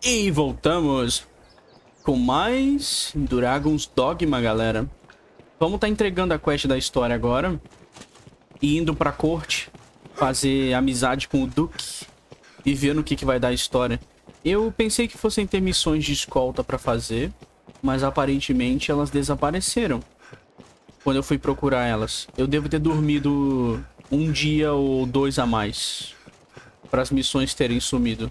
E voltamos com mais Dragon's Dogma, galera. Vamos estar entregando a quest da história agora. E indo pra corte, fazer amizade com o Duke. E ver no que vai dar a história. Eu pensei que fossem ter missões de escolta pra fazer. Mas aparentemente elas desapareceram. Quando eu fui procurar elas. Eu devo ter dormido um dia ou dois a mais. Para as missões terem sumido.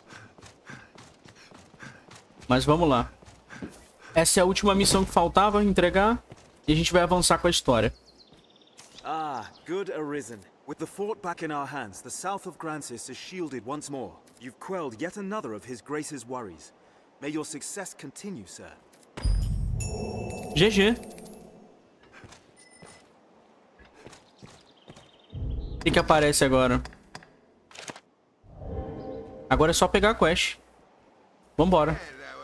Mas vamos lá. Essa é a última missão que faltava entregar. E a gente vai avançar com a história. Ah, good Arisen. With the fort back in our hands, the south of Grancis is shielded once more. You've quelled yet another of His Grace's worries. May your success continue, sir. GG. O que aparece agora? Agora é só pegar a quest. Vambora.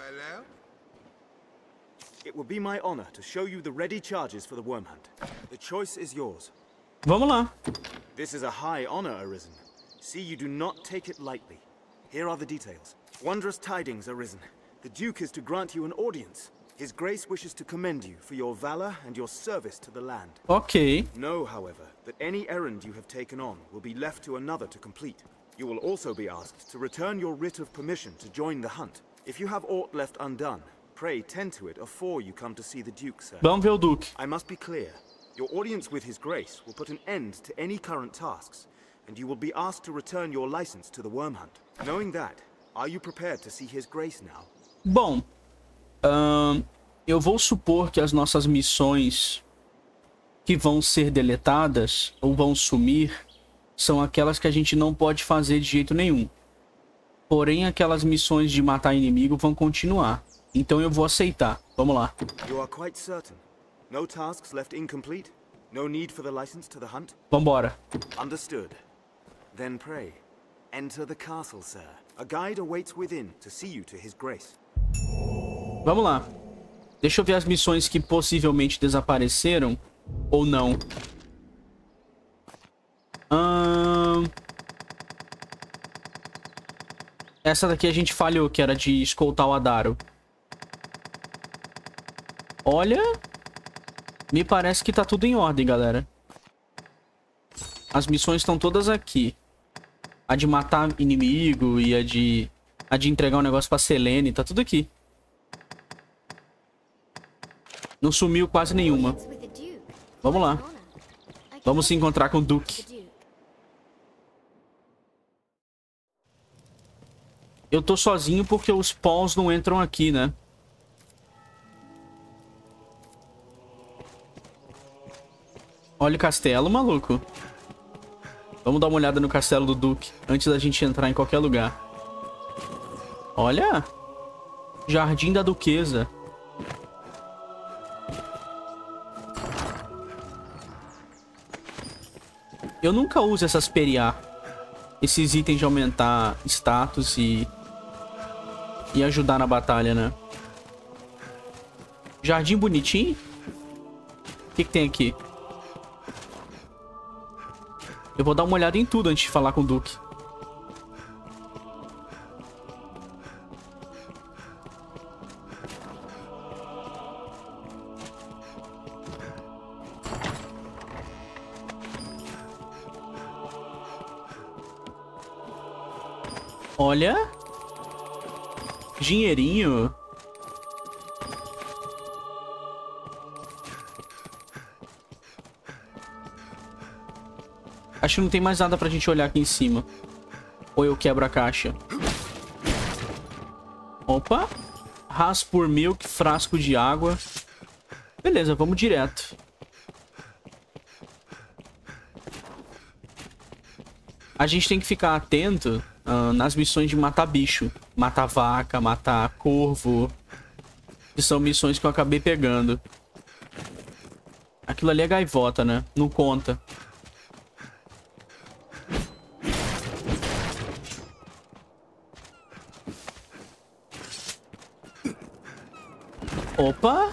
It will be my honor to show you the ready charges for the worm hunt. The choice is yours. Vamos lá. This is a high honor, Arisen. See, you do not take it lightly. Here are the details. Wondrous tidings, Arisen. The Duke is to grant you an audience. His Grace wishes to commend you for your valor and your service to the land. Ok. Know, however, that any errand you have taken on will be left to another to complete. You will also be asked to return your writ of permission to join the hunt. If you have aught left undone, pray tend to it afore you come to see the Duke, sir. Vamos ver o Duke. I must be clear. Your audience with His Grace will put an end to any current tasks, and you will be asked to return your license to the worm hunt. Knowing that, are you prepared to see His Grace now? Bom, eu vou supor que as nossas missões que vão ser deletadas ou vão sumir são aquelas que a gente não pode fazer de jeito nenhum. Porém, aquelas missões de matar inimigo vão continuar. Então eu vou aceitar. Vamos lá. You are quite certain? No tasks left incomplete? No need for the license to the hunt? Vambora. Understood. Then pray, enter the castle, sir. A guide awaits within to see you to His Grace. Vamos lá. Deixa eu ver as missões que possivelmente desapareceram ou não. Essa daqui a gente falhou, que era de escoltar o Adaro. Olha, me parece que tá tudo em ordem, galera. As missões estão todas aqui. A de matar inimigo e a de entregar um negócio pra Selene, tá tudo aqui. Não sumiu quase nenhuma. Vamos lá. Vamos se encontrar com o Duke. Eu tô sozinho porque os pawns não entram aqui, né? Olha o castelo, maluco. Vamos dar uma olhada no castelo do Duke antes da gente entrar em qualquer lugar. Olha! Jardim da Duquesa. Eu nunca uso essas PRA. Esses itens de aumentar status e ajudar na batalha, né? Jardim bonitinho? O que tem aqui? Eu vou dar uma olhada em tudo antes de falar com o Duke. Olha. Dinheirinho. Acho que não tem mais nada pra gente olhar aqui em cima. Ou eu quebro a caixa. Opa. Raspur Milk, frasco de água. Beleza, vamos direto. A gente tem que ficar atento nas missões de matar bicho. Matar vaca, matar corvo. Que são missões que eu acabei pegando. Aquilo ali é gaivota, né? Não conta. Opa!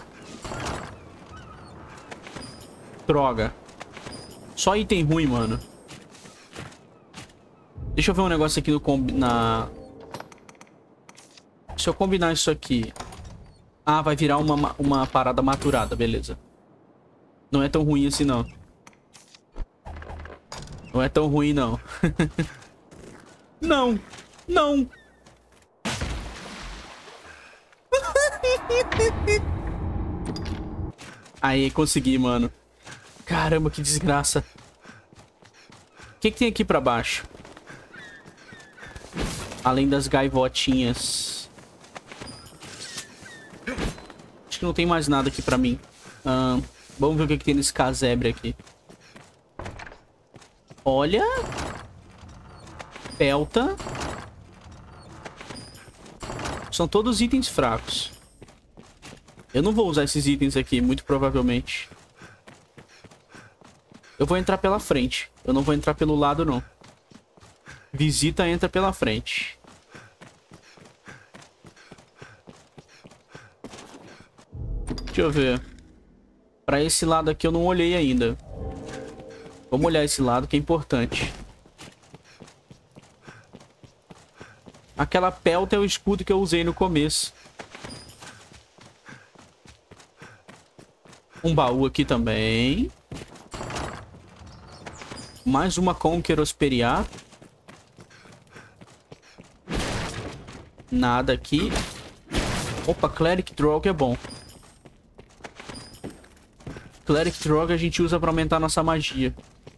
Droga. Só item ruim, mano. Deixa eu ver um negócio aqui no Se eu combinar isso aqui... Ah, vai virar uma parada maturada, beleza. Não é tão ruim assim, não. Não é tão ruim, não. Não! Não! Aí, consegui, mano. Caramba, que desgraça. O que tem aqui pra baixo? Além das gaivotinhas. Acho que não tem mais nada aqui pra mim. Vamos ver o que tem nesse casebre aqui. Olha. Pelta. São todos itens fracos. Eu não vou usar esses itens aqui, muito provavelmente. Eu vou entrar pela frente. Eu não vou entrar pelo lado, não. Visita entra pela frente. Deixa eu ver. Pra esse lado aqui eu não olhei ainda. Vamos olhar esse lado que é importante. Aquela pelta é o escudo que eu usei no começo. Um baú aqui também. Mais uma Conquer Osperiar. Nada aqui. Opa, Cleric Drog é bom. Cleric Drog a gente usa pra aumentar nossa magia.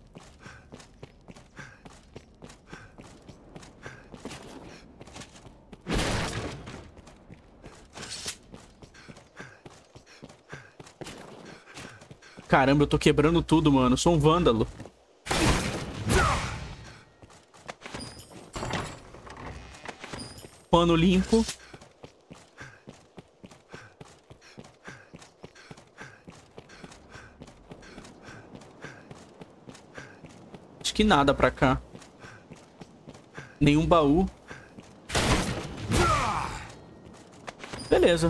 Caramba, eu tô quebrando tudo, mano. Eu sou um vândalo. Pano limpo. Acho que nada pra cá. Nenhum baú. Beleza.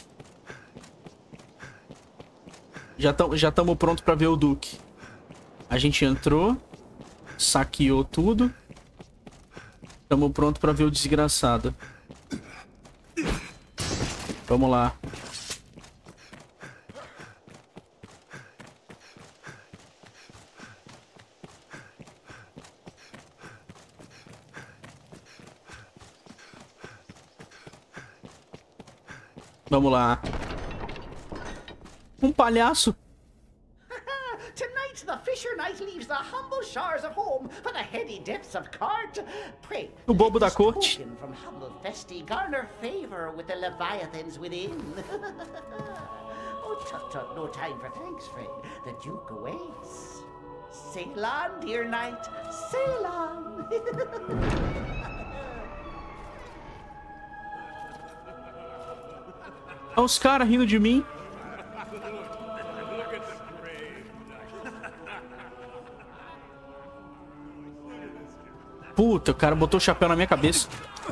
Já estamos prontos pra ver o Duque. A gente entrou. Saqueou tudo. Estamos prontos pra ver o desgraçado. Vamos lá. Vamos lá. Um palhaço. Tonight the fisher knight leaves the humble shores of home for the heady depths of court. Pray, O bobo da this corte. token from humble Festi garner favor with the leviathans within. Oh, tut tut, no time for thanks, friend. The Duke awaits. Sail on, dear knight, sail on. Olha os caras rindo de mim. Puta, o cara botou o chapéu na minha cabeça.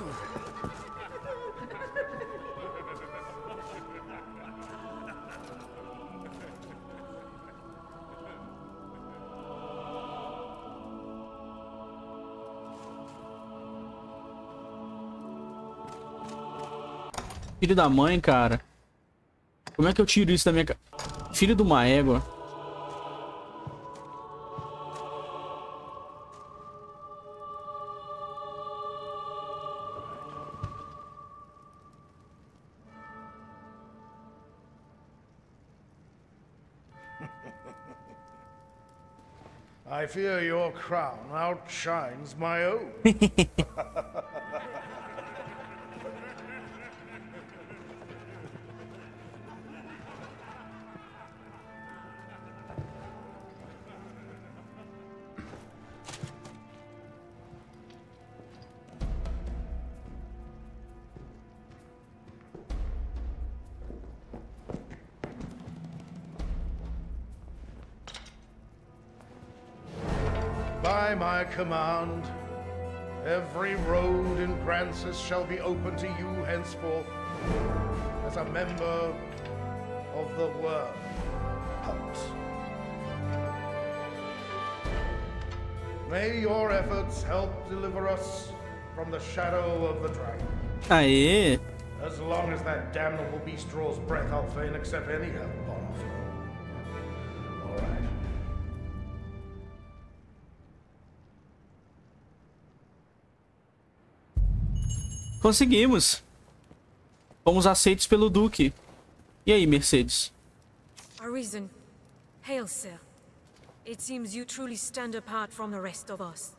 Filho da mãe, cara. Como é que eu tiro isso da minha... Filho de uma égua. I fear your crown outshines my own. By my command, every road in Grancis shall be open to you henceforth as a member of the Worm Hunt. May your efforts help deliver us from the shadow of the dragon. Aê! As As long as that damnable beast draws breath, I'll fain accept any help upon offer. All right. Conseguimos. Fomos aceitos pelo Duque. E aí, Mercedes? Arisen. Hail, sir. It seems you truly stand apart from the rest of us.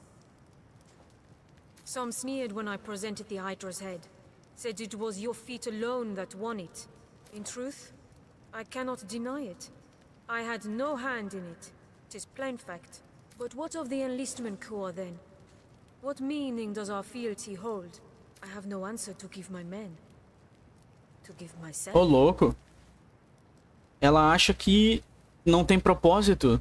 Some sneered when I presented the Hydra's head. Said it was your feat alone that won it. In truth, I cannot deny it. I had no hand in it. 'Tis plain fact. But what of the enlistment corps, then? What meaning does our fealty hold? I have no answer to give my men. To give myself. Ô, louco. Ela acha que não tem propósito.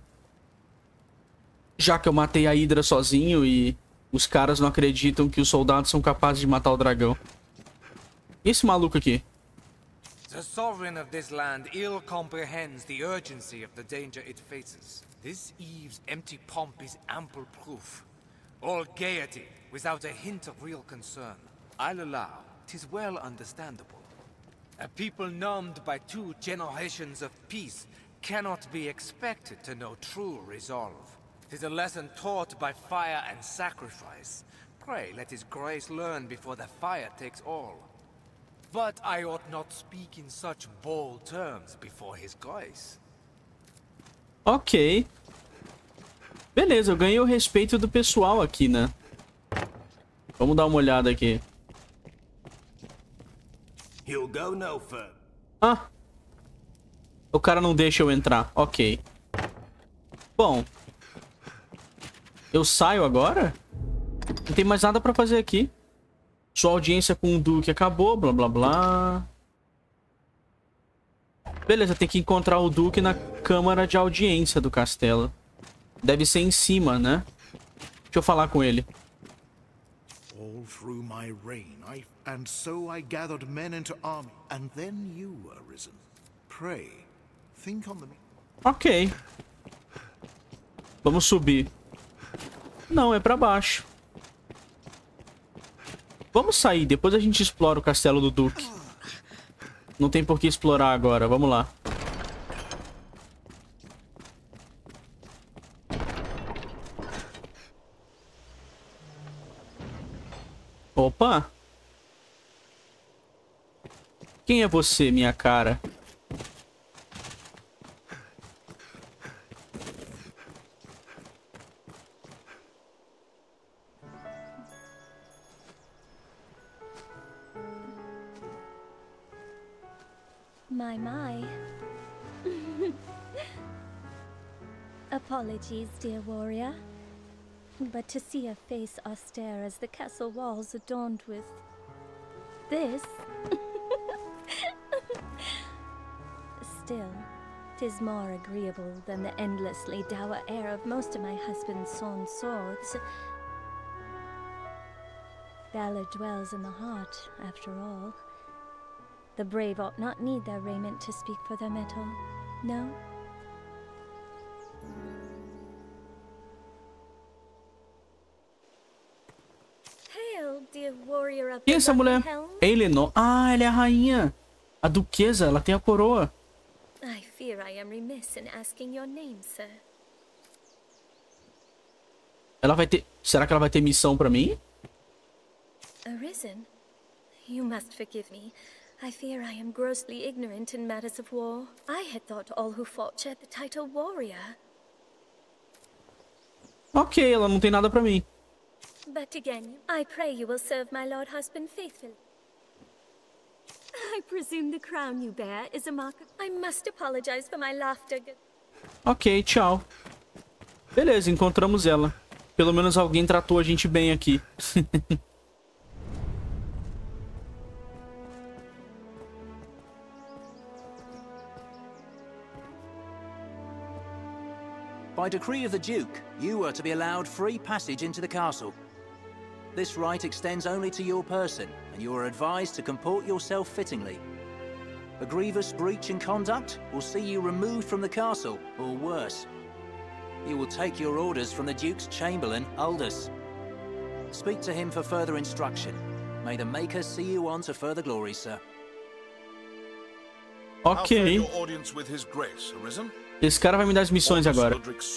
Já que eu matei a Hydra sozinho e os caras não acreditam que os soldados são capazes de matar o dragão. E esse maluco aqui? The sovereign of this land ill comprehends the urgency of the danger it faces. This Eve's empty pomp is ample proof. All gaiety, without a hint of real concern. I'll allow, 'tis well understandable. A people numbed by 2 generations of peace cannot be expected to know true resolve. 'Tis a lesson taught by fire and sacrifice. Pray let his grace learn before the fire takes all. But I ought not speak in such bold terms before his grace. Ok. Beleza, eu ganhei o respeito do pessoal aqui, né? Vamos dar uma olhada aqui. He'll go no further. Ah. O cara não deixa eu entrar. Ok. Bom. Eu saio agora? Não tem mais nada pra fazer aqui. Sua audiência com o Duque acabou, blá blá blá. Beleza, tem que encontrar o Duque na câmara de audiência do castelo. Deve ser em cima, né? Deixa eu falar com ele. All through my reign, and so I gathered men into army, and then you were risen. Pray, think on the... Ok. Vamos subir. Não, é pra baixo. Vamos sair, depois a gente explora o castelo do Duque. Não tem por que explorar agora, vamos lá. Opa! Quem é você, minha cara? My. Apologies, dear warrior. But to see a face austere as the castle walls adorned with this... Still, 'tis more agreeable than the endlessly dour air of most of my husband's sawn swords. Valor dwells in the heart, after all. The brave ought not need their raiment to speak for their mettle, no? Hail, dear warrior of Quem é essa mulher? Helm. Eleanor. Ah, ela é a rainha. A duquesa, ela tem a coroa. I fear I am remiss in asking your name, sir. Ela vai ter... Será que ela vai ter missão pra mim? Arisen? You must forgive me. I fear I am grossly ignorant in matters of war. I had thought all who fought shared the title warrior. Ok, ela não tem nada pra mim. But again, I pray you will serve my lord husband faithfully. I presume the crown you bear is a mark of... I must apologize for my laughter. Ok, tchau. Beleza, encontramos ela. Pelo menos alguém tratou a gente bem aqui. By decree of the Duke, you are to be allowed free passage into the castle. This right extends only to your person, and you are advised to comport yourself fittingly. A grievous breach in conduct will see you removed from the castle, or worse. You will take your orders from the Duke's Chamberlain, Aldous. Speak to him for further instruction. May the Maker see you on to further glory, sir. Ok. Esse cara vai me dar as missões agora.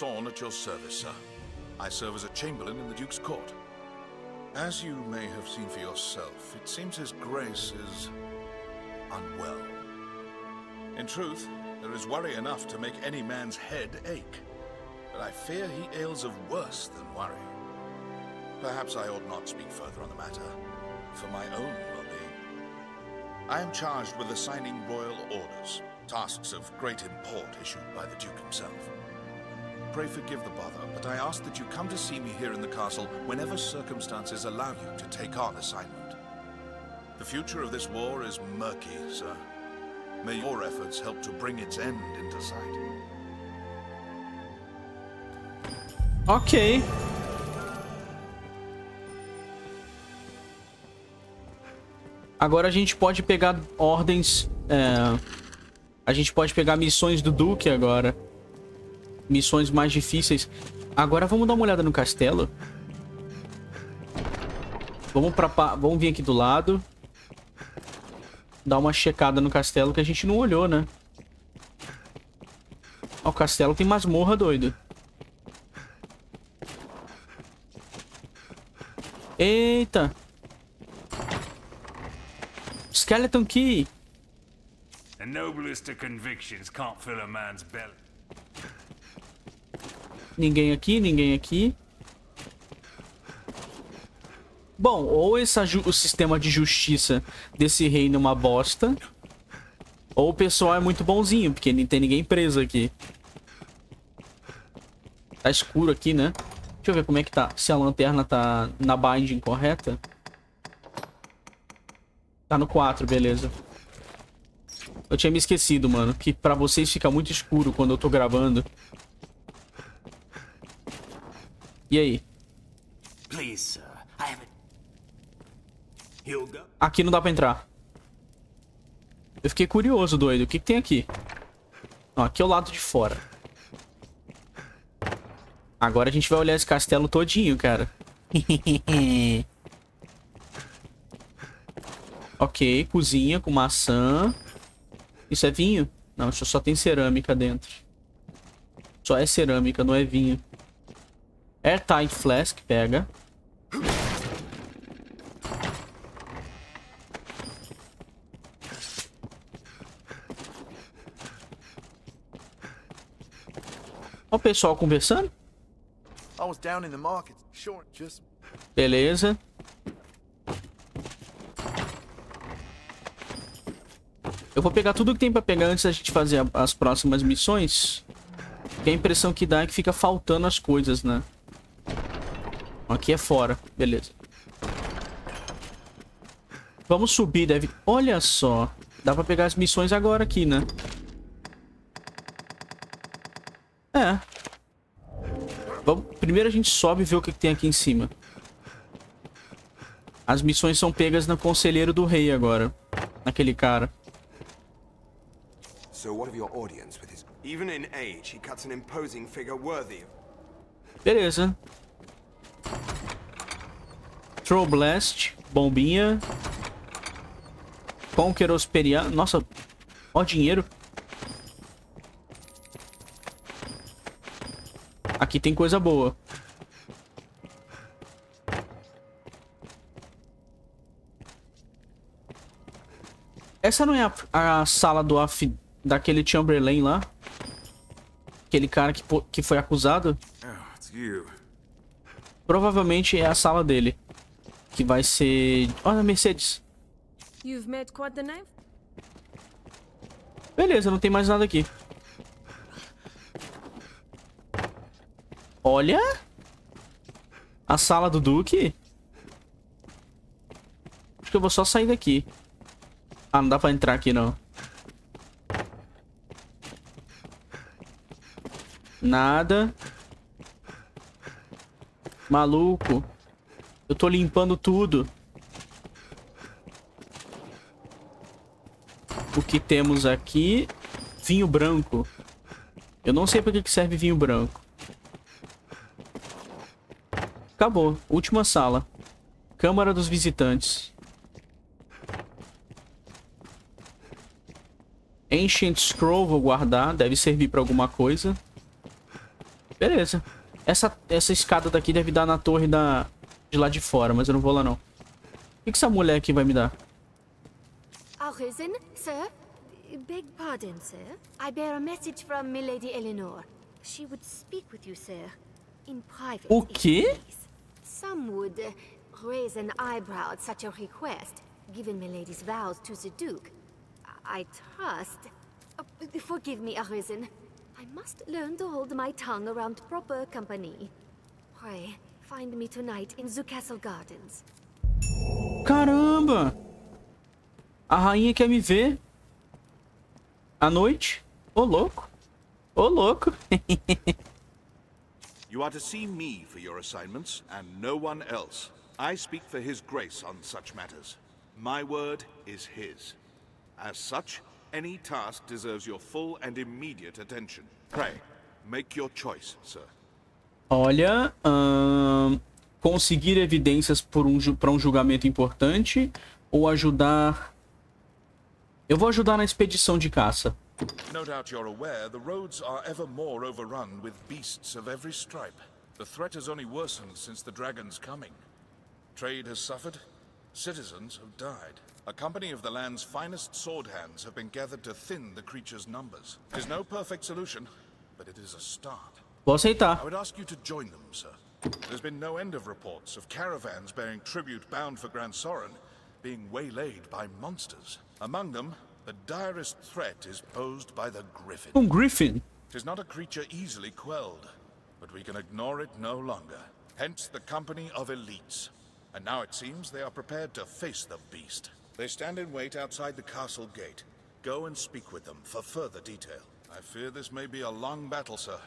I serve as a chamberlain in the Duke's court. As you may have seen for yourself, it seems His Grace is unwell. In truth, there is worry enough to make any man's head ache. But I fear he ails of worse than worry. Perhaps I ought not speak further on the matter, for my own well-being. I am charged with assigning royal orders, tasks of great import issued by the Duke himself. Pray forgive the bother, but I ask that you come to see me here in the castle whenever circumstances allow you to take on assignment. The future of this war is murky, sir. May your efforts help to bring its end into sight. Ok. Agora a gente pode pegar ordens... A gente pode pegar missões do Duque agora. Missões mais difíceis. Agora vamos dar uma olhada no castelo. Vamos vir aqui do lado. Dar uma checada no castelo que a gente não olhou, né? Ó, o castelo tem masmorra, doido. Eita. Skeleton Key. The noblest of convictions can't fill a man's belly. Ninguém aqui, ninguém aqui. Bom, ou o sistema de justiça desse reino é uma bosta, ou o pessoal é muito bonzinho, porque não tem ninguém preso aqui. Tá escuro aqui, né? Deixa eu ver como é que tá. Se a lanterna tá na binding correta. Tá no 4, beleza. Eu tinha me esquecido, mano, que pra vocês fica muito escuro quando eu tô gravando. E aí? Aqui não dá pra entrar. Eu fiquei curioso, doido. O que tem aqui? Ó, aqui é o lado de fora. Agora a gente vai olhar esse castelo todinho, cara. Ok, cozinha com maçã. Isso é vinho? Não, isso só tem cerâmica dentro. Só é cerâmica, não é vinho. Airtight Flask, pega. Ó o pessoal conversando. Beleza. Eu vou pegar tudo que tem pra pegar antes da gente fazer as próximas missões. Porque a impressão que dá é que fica faltando as coisas, né? Aqui é fora. Beleza. Vamos subir, deve... Olha só. Dá pra pegar as missões agora aqui, né? É. Primeiro a gente sobe e vê o que tem aqui em cima. As missões são pegas no Conselheiro do Rei agora. Naquele cara. Beleza. Throw Blast. Bombinha. Conqueror's Periano. Nossa. Ó, dinheiro. Aqui tem coisa boa. Essa não é a sala do daquele Chamberlain lá? Aquele cara que foi acusado? Provavelmente é a sala dele. Que vai ser... Olha, Mercedes. Beleza, não tem mais nada aqui. Olha! A sala do Duque. Acho que eu vou só sair daqui. Ah, não dá pra entrar aqui, não. Nada. Maluco. Eu tô limpando tudo. O que temos aqui? Vinho branco. Eu não sei pra que serve vinho branco. Acabou. Última sala. Câmara dos Visitantes. Ancient Scroll, vou guardar. Deve servir pra alguma coisa. Beleza. Essa escada daqui deve dar na torre de lá de fora, mas eu não vou lá não. O que essa mulher aqui vai me dar? Arisen, sir? Beg pardon, sir. I bear a message from Milady Eleanor. She would speak with you, sir. In private. O quê? Some would raise an eyebrow at such a request, given Milady's vows to the Duke. I trust... forgive me, Arisen. I must learn to hold my tongue around proper company. Pray, find me tonight in the Castle Gardens. Caramba! A rainha quer me ver. À noite? Ô, louco. Ô, louco. You are to see me for your assignments, and no one else. I speak for His Grace on such matters. My word is his. As such, any task deserves your full and immediate attention. Pray, make your choice, sir. Olha, conseguir evidências para um julgamento importante ou ajudar... Eu vou ajudar na expedição de caça. No doubt you're aware, the roads are ever more overrun with beasts of every stripe. The threat has only worsened since the dragon's coming. Trade has suffered, citizens have died. A company of the land's finest sword hands have been gathered to thin the creature's numbers. It is no perfect solution, but it is a start. Vou aceitar. I would ask you to join them, sir. There's been no end of reports of caravans bearing tribute bound for Gran Soren being waylaid by monsters. Among them, the direst threat is posed by the Griffin. Griffin? It is not a creature easily quelled, but we can ignore it no longer. Hence the company of elites. And now it seems they are prepared to face the beast. They stand in wait outside the castle gate. Go and speak with them for further detail. I fear this may be a long battle, sir.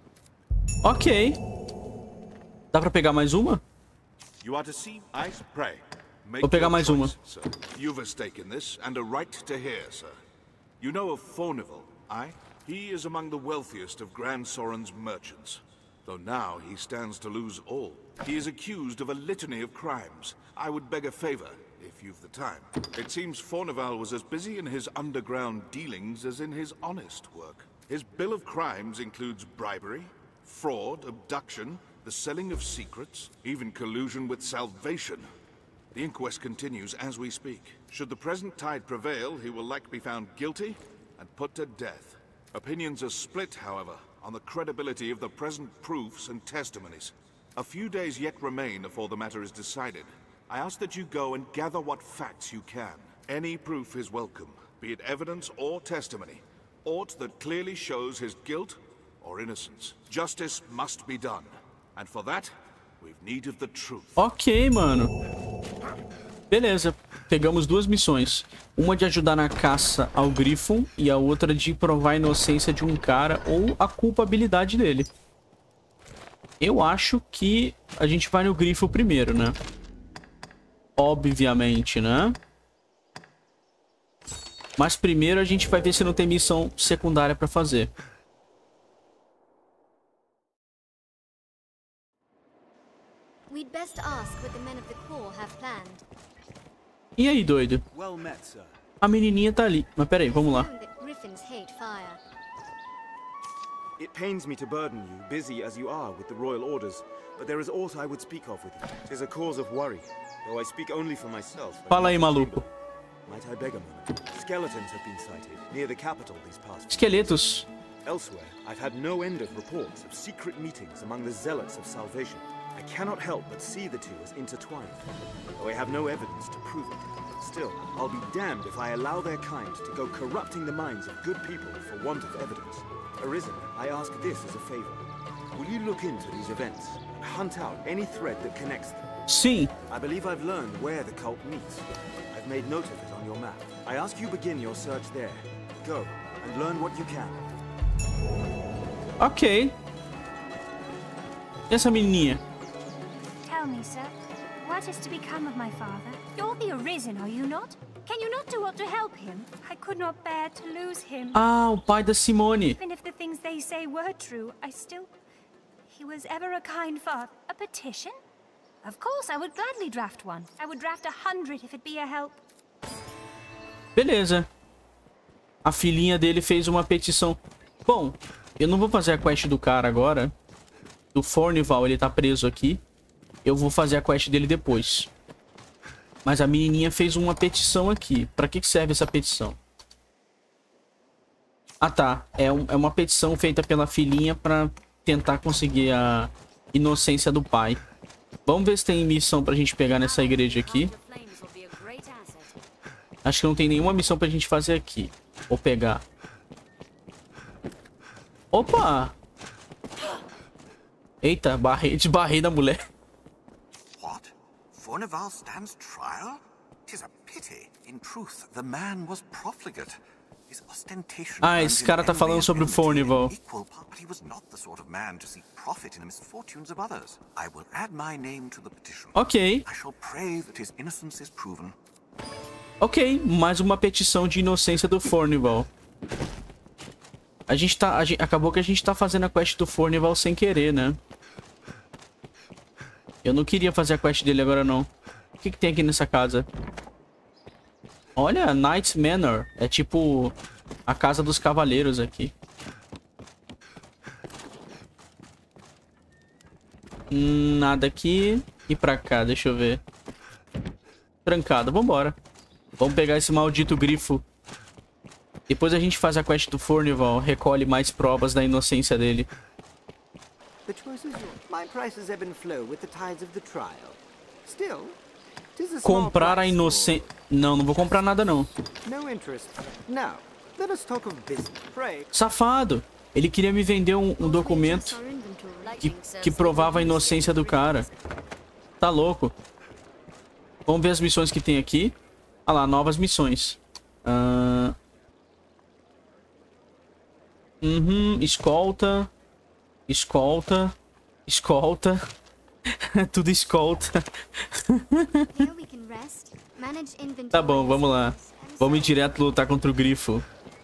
Ok. Dá pra pegar mais uma? You are to see ice pray. Vou pegar mais uma. Sir. You've a stake in this and a right to hear, sir. You know of Fornival, aye? He is among the wealthiest of Gran Soren's merchants. Though now he stands to lose all. He is accused of a litany of crimes. I would beg a favor, if you've the time. It seems Fornival was as busy in his underground dealings as in his honest work. His bill of crimes includes bribery, fraud, abduction, the selling of secrets, even collusion with Salvation. The inquest continues as we speak. Should the present tide prevail, he will likely be found guilty and put to death. Opinions are split, however, on the credibility of the present proofs and testimonies. A few days yet remain before the matter is decided. I ask that you go and gather what facts you can. Any proof is welcome, be it evidence or testimony. Aught that clearly shows his guilt or innocence. Justice must be done. And for that, we've need of the truth. Ok, mano. Beleza. Pegamos duas missões. Uma de ajudar na caça ao Griffon e a outra de provar a inocência de um cara ou a culpabilidade dele. Eu acho que a gente vai no Griffon primeiro, né? Obviamente, né? Mas primeiro a gente vai ver se não tem missão secundária pra fazer. We'd best ask what the men of the Corps have planned. E aí, doido? Well met, sir. A menininha tá ali. Mas peraí, vamos lá. Griffins hate fire. It pains me to burden you, busy as you are with the royal orders, but there is aught I would speak of with you. It is a cause of worry, though I speak only for myself. Fala aí, maluco. Might I beg a moment? Skeletons have been sighted near the capital these past weeks. Esqueletos. Elsewhere, I've had no end of reports of secret meetings among the zealots of Salvation. I cannot help but see the two as intertwined, though I have no evidence to prove it. Still, I'll be damned if I allow their kind to go corrupting the minds of good people for want of evidence. Arisen, I ask this as a favor. Will you look into these events and hunt out any thread that connects them? Sim. I believe I've learned where the cult meets. I've made note of it on your map. I ask you begin your search there. Go, and learn what you can. Ok. E essa menininha? Tell me, sir, what is to become of my father? You're the Arisen, are you not? Can you not do aught to help him? I could not bear to lose him. Ah, o pai da Simone. Even if the things they say were true, I still... He was ever a kind father. A petition? Of course, I would gladly draft one. I would draft 100 if it be a help. Beleza. A filhinha dele fez uma petição. Bom, eu não vou fazer a quest do cara agora. Do Fornival, ele tá preso aqui. Eu vou fazer a quest dele depois. Mas a menininha fez uma petição aqui. Pra que serve essa petição? Ah, tá. É uma petição feita pela filhinha pra tentar conseguir a inocência do pai. Vamos ver se tem missão pra gente pegar nessa igreja aqui. Acho que não tem nenhuma missão pra gente fazer aqui. Vou pegar. Opa! Eita, desbarrei da mulher. What? Fornival stands trial? 'Tis a pity. In truth, the man was profligate. His ostentation. Ah, esse cara tá falando sobre o Fornival. But he was not the sort of man to seek profit in the misfortunes of others. I will add my name to the petition. Ok. I shall pray that his innocence is proven. Ok, mais uma petição de inocência do Fornival. Acabou que a gente tá fazendo a quest do Fornival sem querer, né? Eu não queria fazer a quest dele agora, não. O que tem aqui nessa casa? Olha, Knight's Manor. É tipo a casa dos cavaleiros aqui. Nada aqui. E pra cá, deixa eu ver. Trancado, vambora. Vamos pegar esse maldito grifo. Depois a gente faz a quest do Fornival. Recolhe mais provas da inocência dele. The choice is yours. My prices ebb and flow with the tides of the trial. Still, tis a small Comprar a price inocência... Não vou comprar nada não. no interest. Now, let us talk of business. Pray. Safado. Ele queria me vender um documento que provava a inocência do cara. Tá louco. Vamos ver as missões que tem aqui. Ah lá, novas missões. Escolta. Escolta. Escolta. Tudo escolta. Tá bom, vamos lá. Vamos ir direto lutar contra o grifo.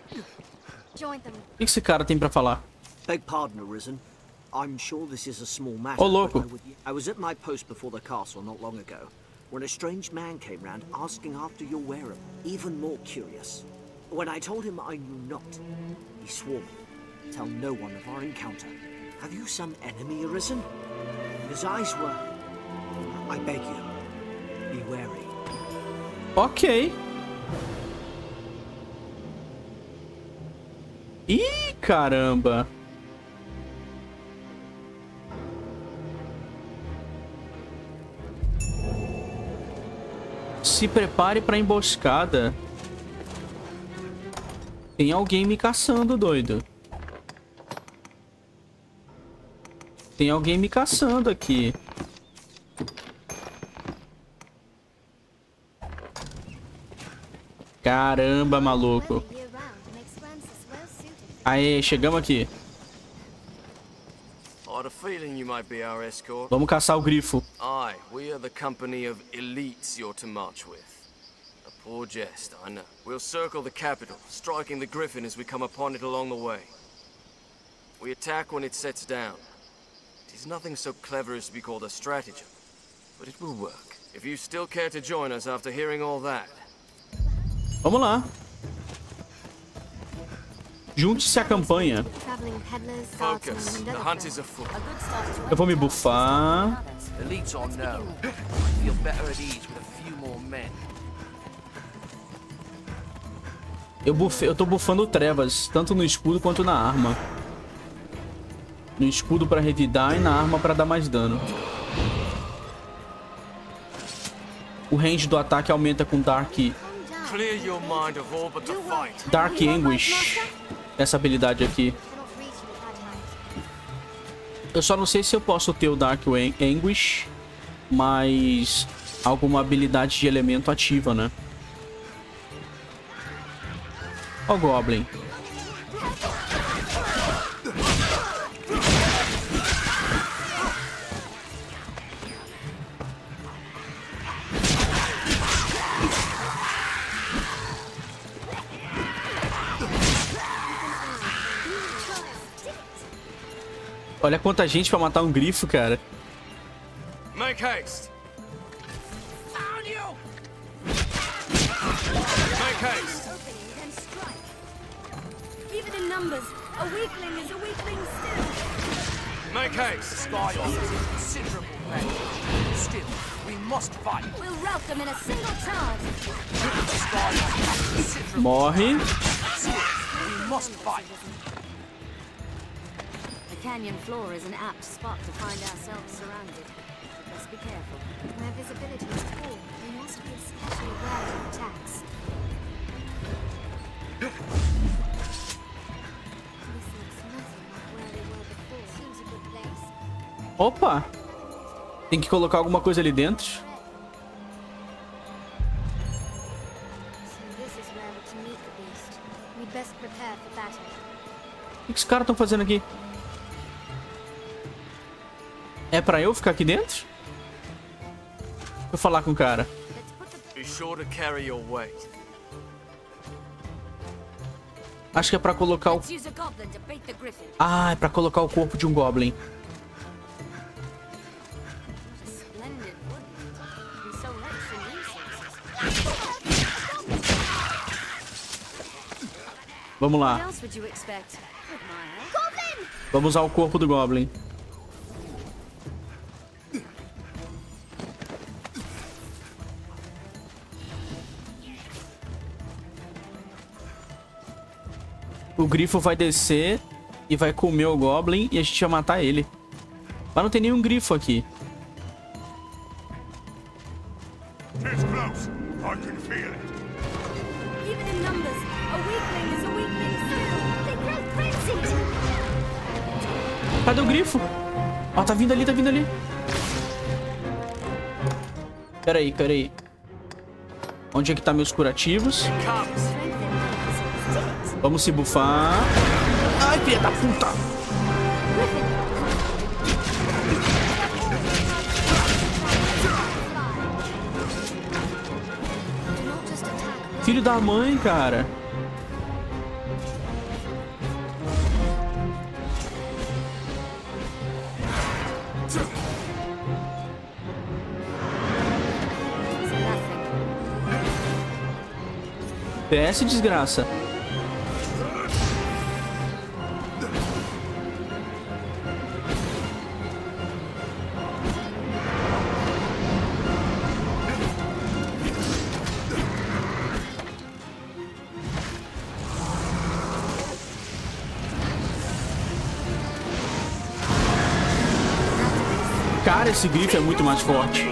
O que esse cara tem pra falar? Beg pardon, Arisen. I'm sure this is a small matter. Ô, louco. I was at my post before the castle not long ago, when a strange man came round asking after your wearer, even more curious. When I told him I knew not, he swore me, tell no one of our encounter. Have you some enemy, Arisen? His eyes were... I beg you, be wary. Ok. Ih, caramba. Se prepare pra emboscada. Tem alguém me caçando, doido. Tem alguém me caçando aqui. Caramba, maluco. Aê, chegamos aqui. Vamos caçar o grifo. Aye, we are the company of elites you're to march with. A poor jest, I know. We'll circle the capital, striking the griffin as we come upon it along the way. We attack when it sets down. It is nothing so clever as to be called a stratagem, but it will work. If you still care to join us after hearing all that. Vamos lá. Junte-se à campanha. Focus. The hunt is afoot. Eu vou me buffar. Elites or no, feel better at ease with a few more men. Eu tô buffando trevas, tanto no escudo quanto na arma. No escudo pra revidar e na arma pra dar mais dano. O range do ataque aumenta com Dark Anguish. Essa habilidade aqui. Eu só não sei se eu posso ter o Dark Anguish, mas alguma habilidade de elemento ativa, né? Ó o Goblin. Olha quanta gente pra matar um grifo, cara. Make haste. Found you. Make haste. numbers. A weakling is a weakling still. Make haste. Sky offers considerable pain. Still, we must fight. We'll rout them in a single charge. Sky offers considerable Morre. pain. Still, we must fight. The canyon floor is an apt spot to find ourselves surrounded. But let's be careful. Where visibility is poor, we must be especially wary of attacks. This looks nothing like where they were before. Seems a good place. Opa! Tem que colocar alguma coisa ali dentro. So this is where we're to meet the beast. We'd best prepare for battle. O que os caras estão fazendo aqui? É pra eu ficar aqui dentro? Deixa eu falar com o cara. Be sure to carry your weight. Acho que é pra colocar o... Let's use a goblin to bait the griffin. Ah, é pra colocar o corpo de um goblin. Splendid woodland. And so rich in resources. Vamos What lá. else would you expect? With my help? Goblin! Vamos usar o corpo do goblin. O grifo vai descer e vai comer o goblin e a gente vai matar ele. Mas não tem nenhum grifo aqui. It's close. I can feel it. Even in numbers, a weakling is a weakling still. They grow frenzied. Cadê o grifo? Ó, tá vindo ali, tá vindo ali. Peraí, peraí. Onde é que tá meus curativos? Vamos se bufar. Ai, filha da puta. Filho da mãe, cara. Desce, desgraça. Cara, esse grifo é muito mais forte.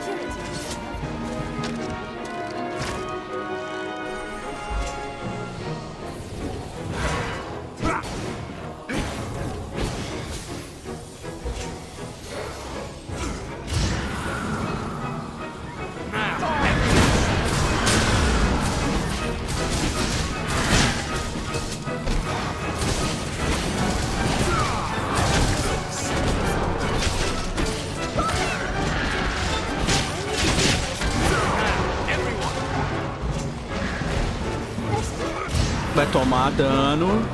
Vai tomar dano.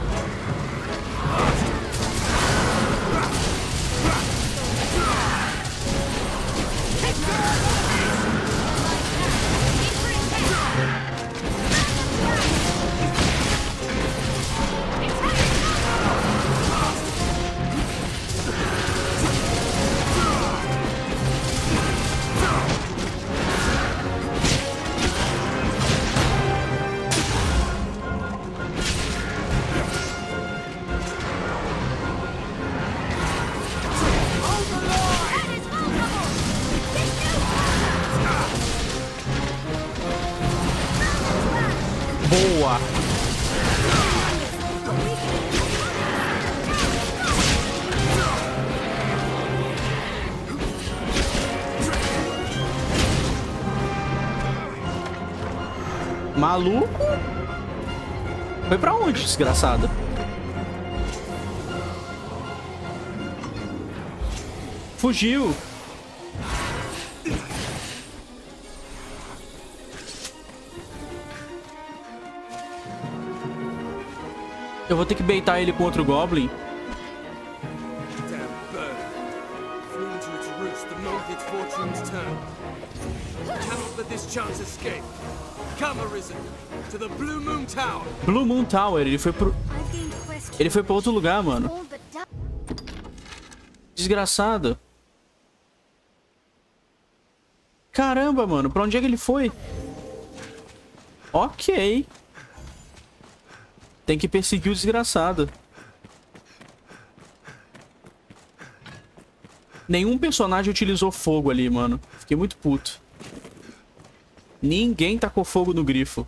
Boa. Maluco? Foi pra onde, desgraçado? Fugiu. Eu vou ter que baitar ele com outro Goblin. Blue Moon Tower, ele foi pro... I've gained quest Ele foi pra outro lugar, mano. Desgraçado. Caramba, mano. Pra onde é que ele foi? Ok. Tem que perseguir o desgraçado. Nenhum personagem utilizou fogo ali, mano. Fiquei muito puto. Ninguém tacou fogo no grifo.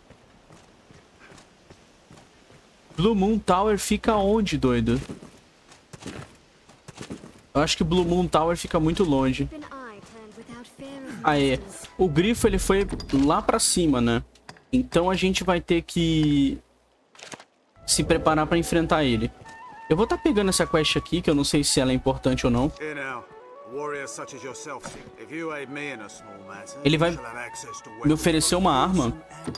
Blue Moon Tower fica onde, doido? Eu acho que Blue Moon Tower fica muito longe. Aê. O grifo, ele foi lá pra cima, né? Então a gente vai ter que se preparar pra enfrentar ele. Eu vou estar pegando essa quest aqui, que eu não sei se ela é importante ou não. Ele vai me oferecer uma arma.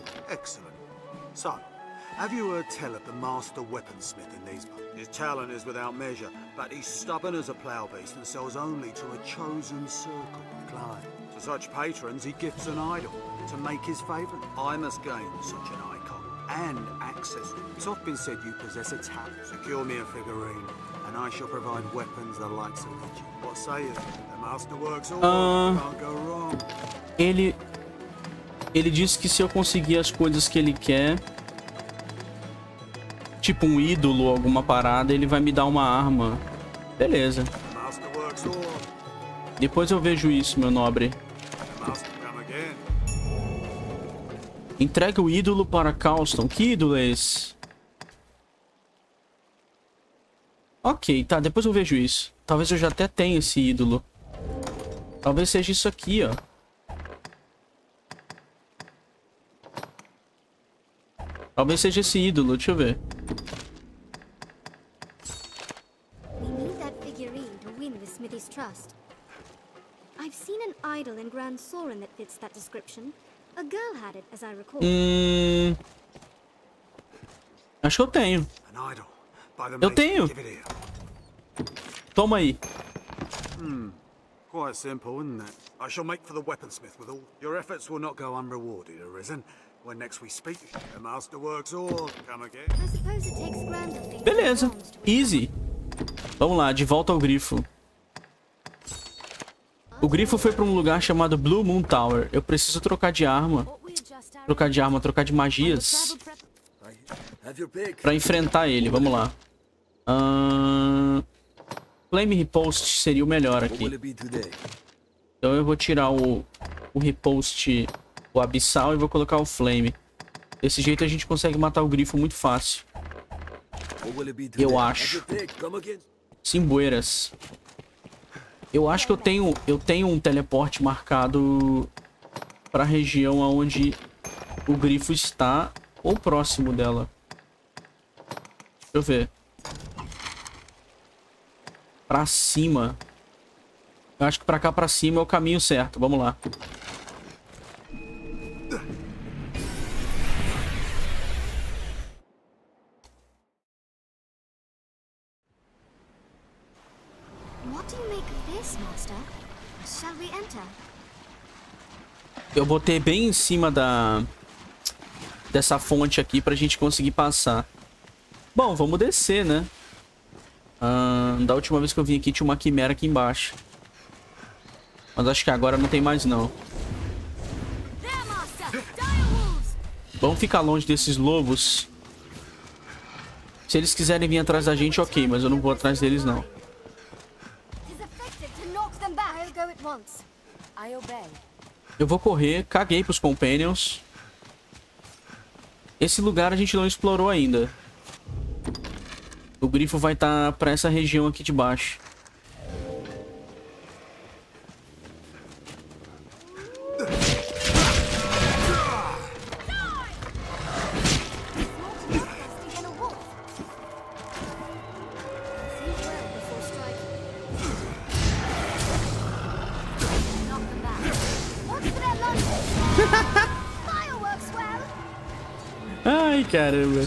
Have you heard tell of the master weaponsmith in these parts? His talent is without measure, but he's stubborn as a plough beast and sells only to a chosen circle of clients. To such patrons, he gifts an idol to make his favourite. I must gain such an icon and access. It's often been said you possess a talent. Secure me a figurine, and I shall provide weapons the likes of the Duke. What say you? The master works all. Can't go wrong. Ele disse que se eu conseguir as coisas que ele quer, tipo um ídolo, alguma parada, ele vai me dar uma arma. Beleza. Depois eu vejo isso, meu nobre. Entrega o ídolo para Calston. Que ídolo é esse? Ok, tá. Depois eu vejo isso. Talvez eu já até tenha esse ídolo. Talvez seja isso aqui, ó. Talvez seja esse ídolo. Deixa eu ver. Trust. I've seen an idol in Grand Soren that fits that description. A girl had it, as I recall. Acho que eu tenho. Eu tenho. Toma aí. Quite simple, isn't it? I shall make for the weaponsmith with all. Your efforts will not go unrewarded, Arisen. When next we speak, the master works all. Come again. I suppose it takes grander things. Beleza. Easy. Vamos lá, de volta ao grifo. O grifo foi pra um lugar chamado Blue Moon Tower. Eu preciso trocar de arma. Trocar de magias. Pra enfrentar ele. Vamos lá. Flame Riposte seria o melhor aqui. Então eu vou tirar o Riposte, o Abissal, e vou colocar o Flame. Desse jeito a gente consegue matar o grifo muito fácil. Eu acho. Simbueiras. Eu acho que eu tenho um teleporte marcado pra região onde o grifo está, ou próximo dela. Deixa eu ver. Pra cima. Eu acho que pra cá pra cima é o caminho certo. Vamos lá. Eu botei bem em cima dessa fonte aqui pra gente conseguir passar. Bom, vamos descer, né? Da última vez que eu vim aqui tinha uma quimera aqui embaixo. Mas acho que agora não tem mais, não. Vamos ficar longe desses lobos. Se eles quiserem vir atrás da gente, ok. Mas eu não vou atrás deles, não. Eu vou correr. Caguei pros companions. Esse lugar a gente não explorou ainda. O grifo vai estar pra essa região aqui de baixo. Ai, caramba.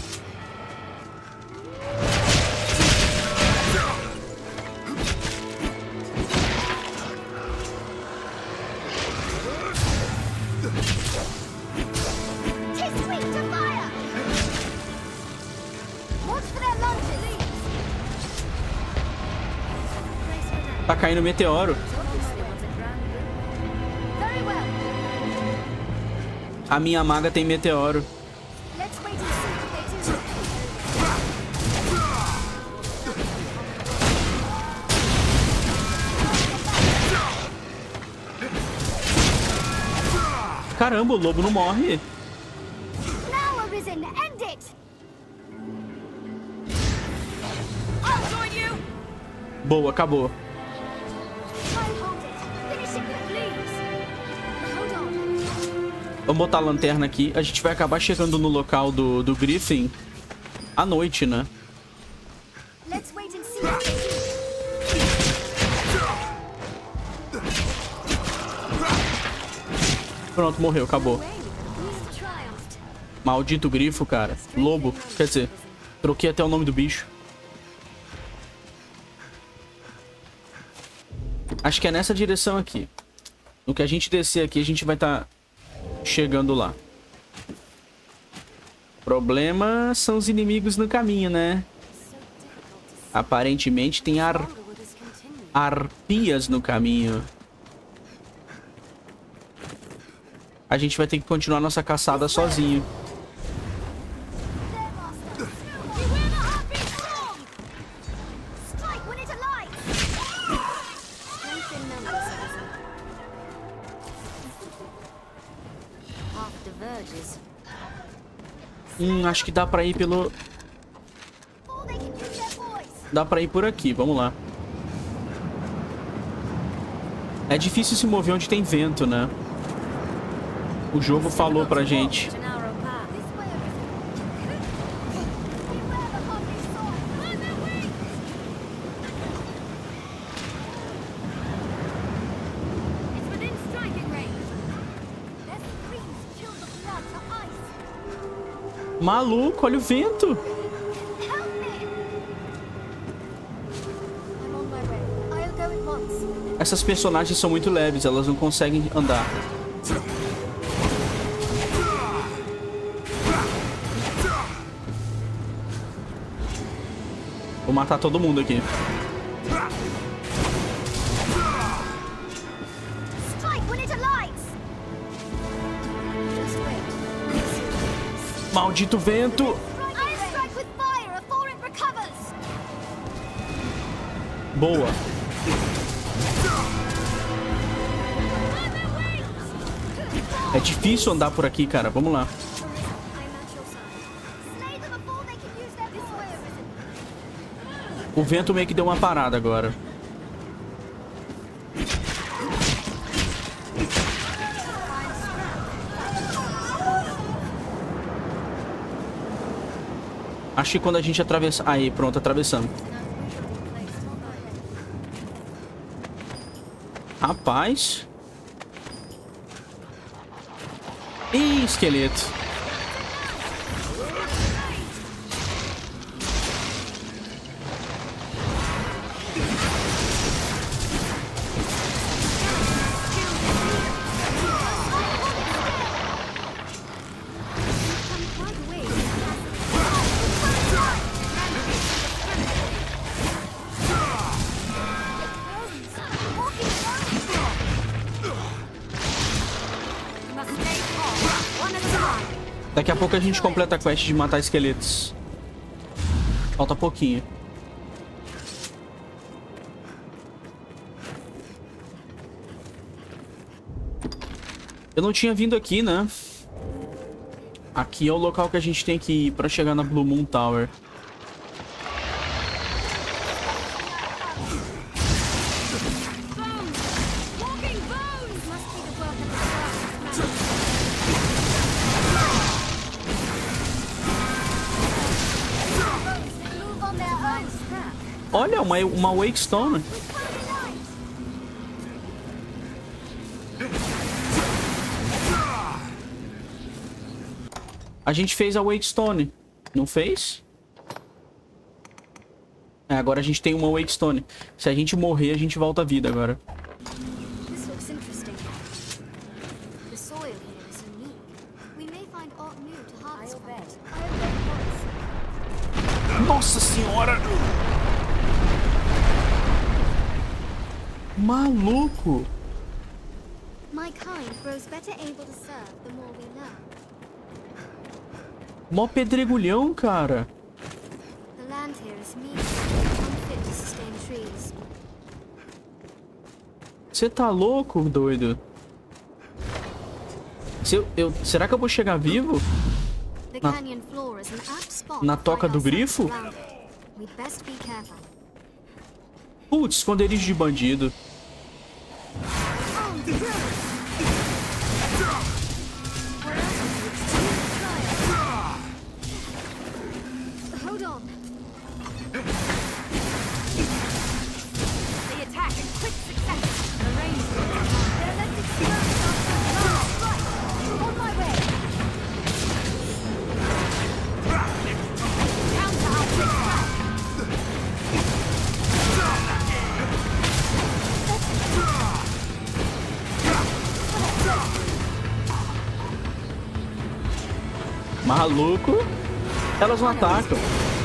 Tá caindo meteoro. A minha maga tem meteoro. Caramba, o lobo não morre. Boa, acabou. Vamos botar a lanterna aqui. A gente vai acabar chegando no local do Griffin à noite, né? Pronto, morreu, acabou. Maldito grifo, cara. Lobo, quer dizer, troquei até o nome do bicho. Acho que é nessa direção aqui. No que a gente descer aqui, a gente vai estar chegando lá. O problema são os inimigos no caminho, né? Aparentemente tem arpias no caminho. A gente vai ter que continuar nossa caçada sozinho. Acho que dá pra ir pelo... Dá pra ir por aqui, vamos lá. É difícil se mover onde tem vento, né? O jogo falou pra gente. Maluco, olha o vento. Essas personagens são muito leves, elas não conseguem andar. Vou matar todo mundo aqui. Maldito vento! Boa! É difícil andar por aqui, cara. Vamos lá. O vento meio que deu uma parada agora. Acho que quando a gente atravessar... Aí, pronto, atravessando. Rapaz. Ih, esqueleto. Daqui a pouco a gente completa a quest de matar esqueletos. Falta pouquinho. Eu não tinha vindo aqui, né? Aqui é o local que a gente tem que ir pra chegar na Blue Moon Tower. Olha, uma Wakestone. A gente fez a Wakestone, não fez? É, agora a gente tem uma Wakestone. Se a gente morrer, a gente volta à vida agora. Nossa senhora! Maluco. My kind grows better able to serve the more we learn. Mó pedregulhão, cara. The land here is mean, unfit to sustain trees. Você tá louco, doido? Será que eu vou chegar vivo? The canyon floor is an apt spot Na to toca find do ourselves grifo? grounded. We'd best be careful. Putz, esconderijo de bandido. Hold on. They attack in quick succession. The range. They're left exposed after a last strike. On my way. Counter our quick strike. Maluco. Elas não atacam.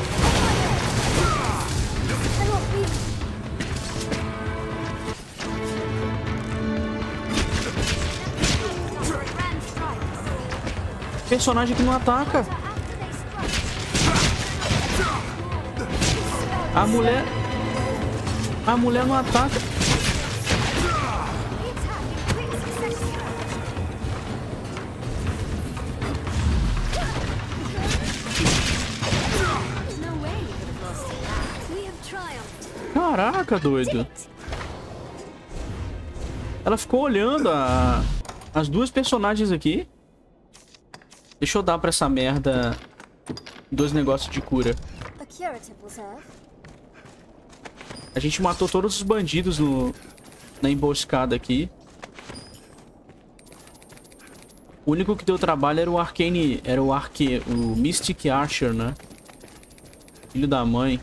Personagem que não ataca. A mulher não ataca. Caraca, doido. Ela ficou olhando as duas personagens aqui. Deixa eu dar pra essa merda 2 negócios de cura. A gente matou todos os bandidos na emboscada aqui. O único que deu trabalho era o Arcane... o Mystic Archer, né? Filho da mãe.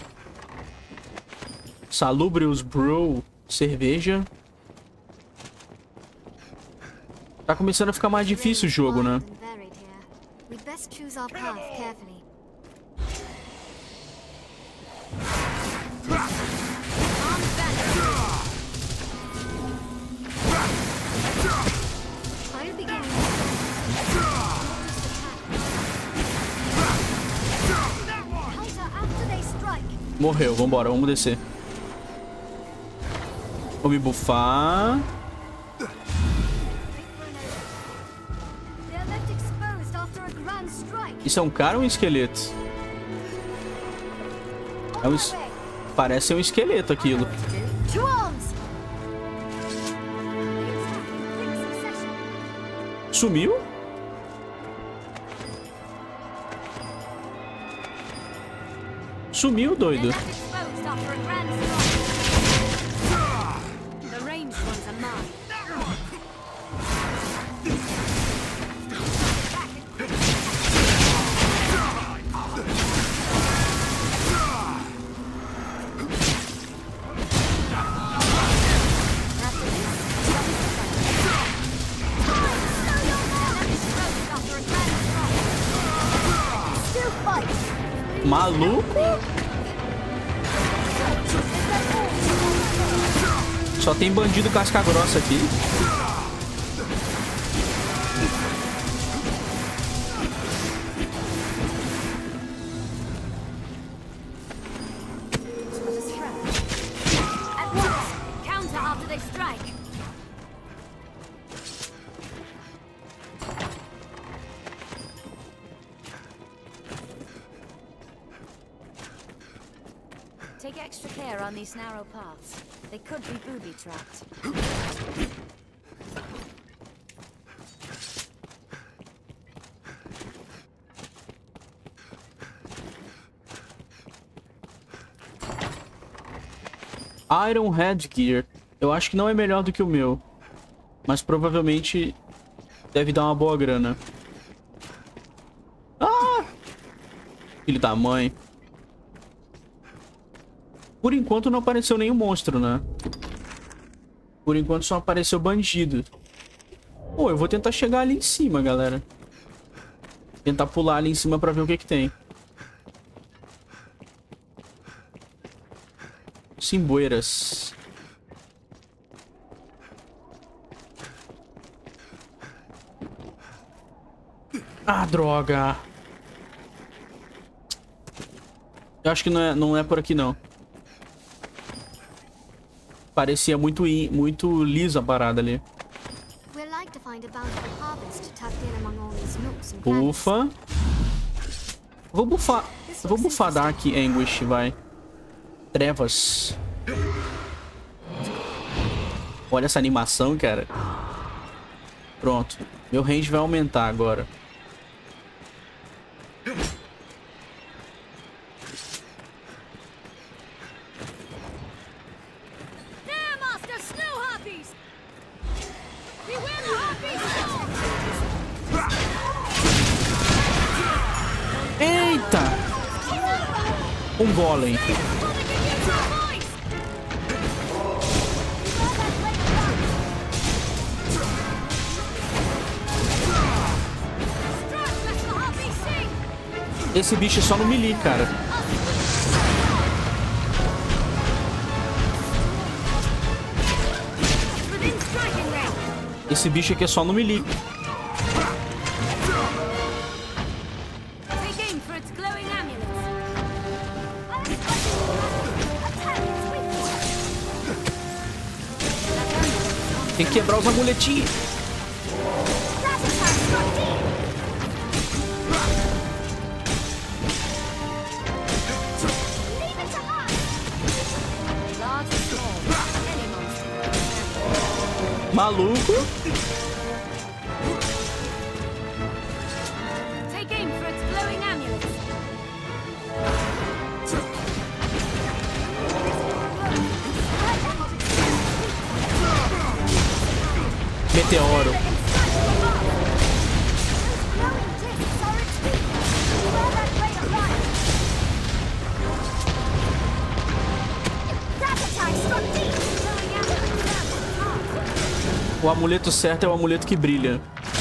Salubrious Brew. Cerveja. Tá começando a ficar mais difícil o jogo, né? Morreu, vambora, vamos descer. Vou me buffar. Isso é um cara ou um esqueleto? Parece ser um esqueleto aquilo. Sumiu? Sumiu, doido. Maluco? Só tem bandido casca grossa aqui. Take extra care on these narrow paths. They could be booby-trapped. Iron Headgear. Eu acho que não é melhor do que o meu. Mas provavelmente deve dar uma boa grana. Ah! Filho da mãe. Por enquanto não apareceu nenhum monstro, né? Por enquanto só apareceu bandido. Pô, eu vou tentar chegar ali em cima, galera. Tentar pular ali em cima pra ver o que que tem. Simboeiras. Ah, droga. Eu acho que não é por aqui, não. Parecia muito lisa a parada ali. Bufa. Vou bufar Dark Anguish, vai. Trevas. Olha essa animação, cara. Pronto. Meu range vai aumentar agora. Eita! Um golem. Esse bicho é só no melee, cara. Esse bicho aqui é só no melee. Tem que quebrar os amuletinhos. Maluco. Meteoro. O amuleto certo é o amuleto que brilha.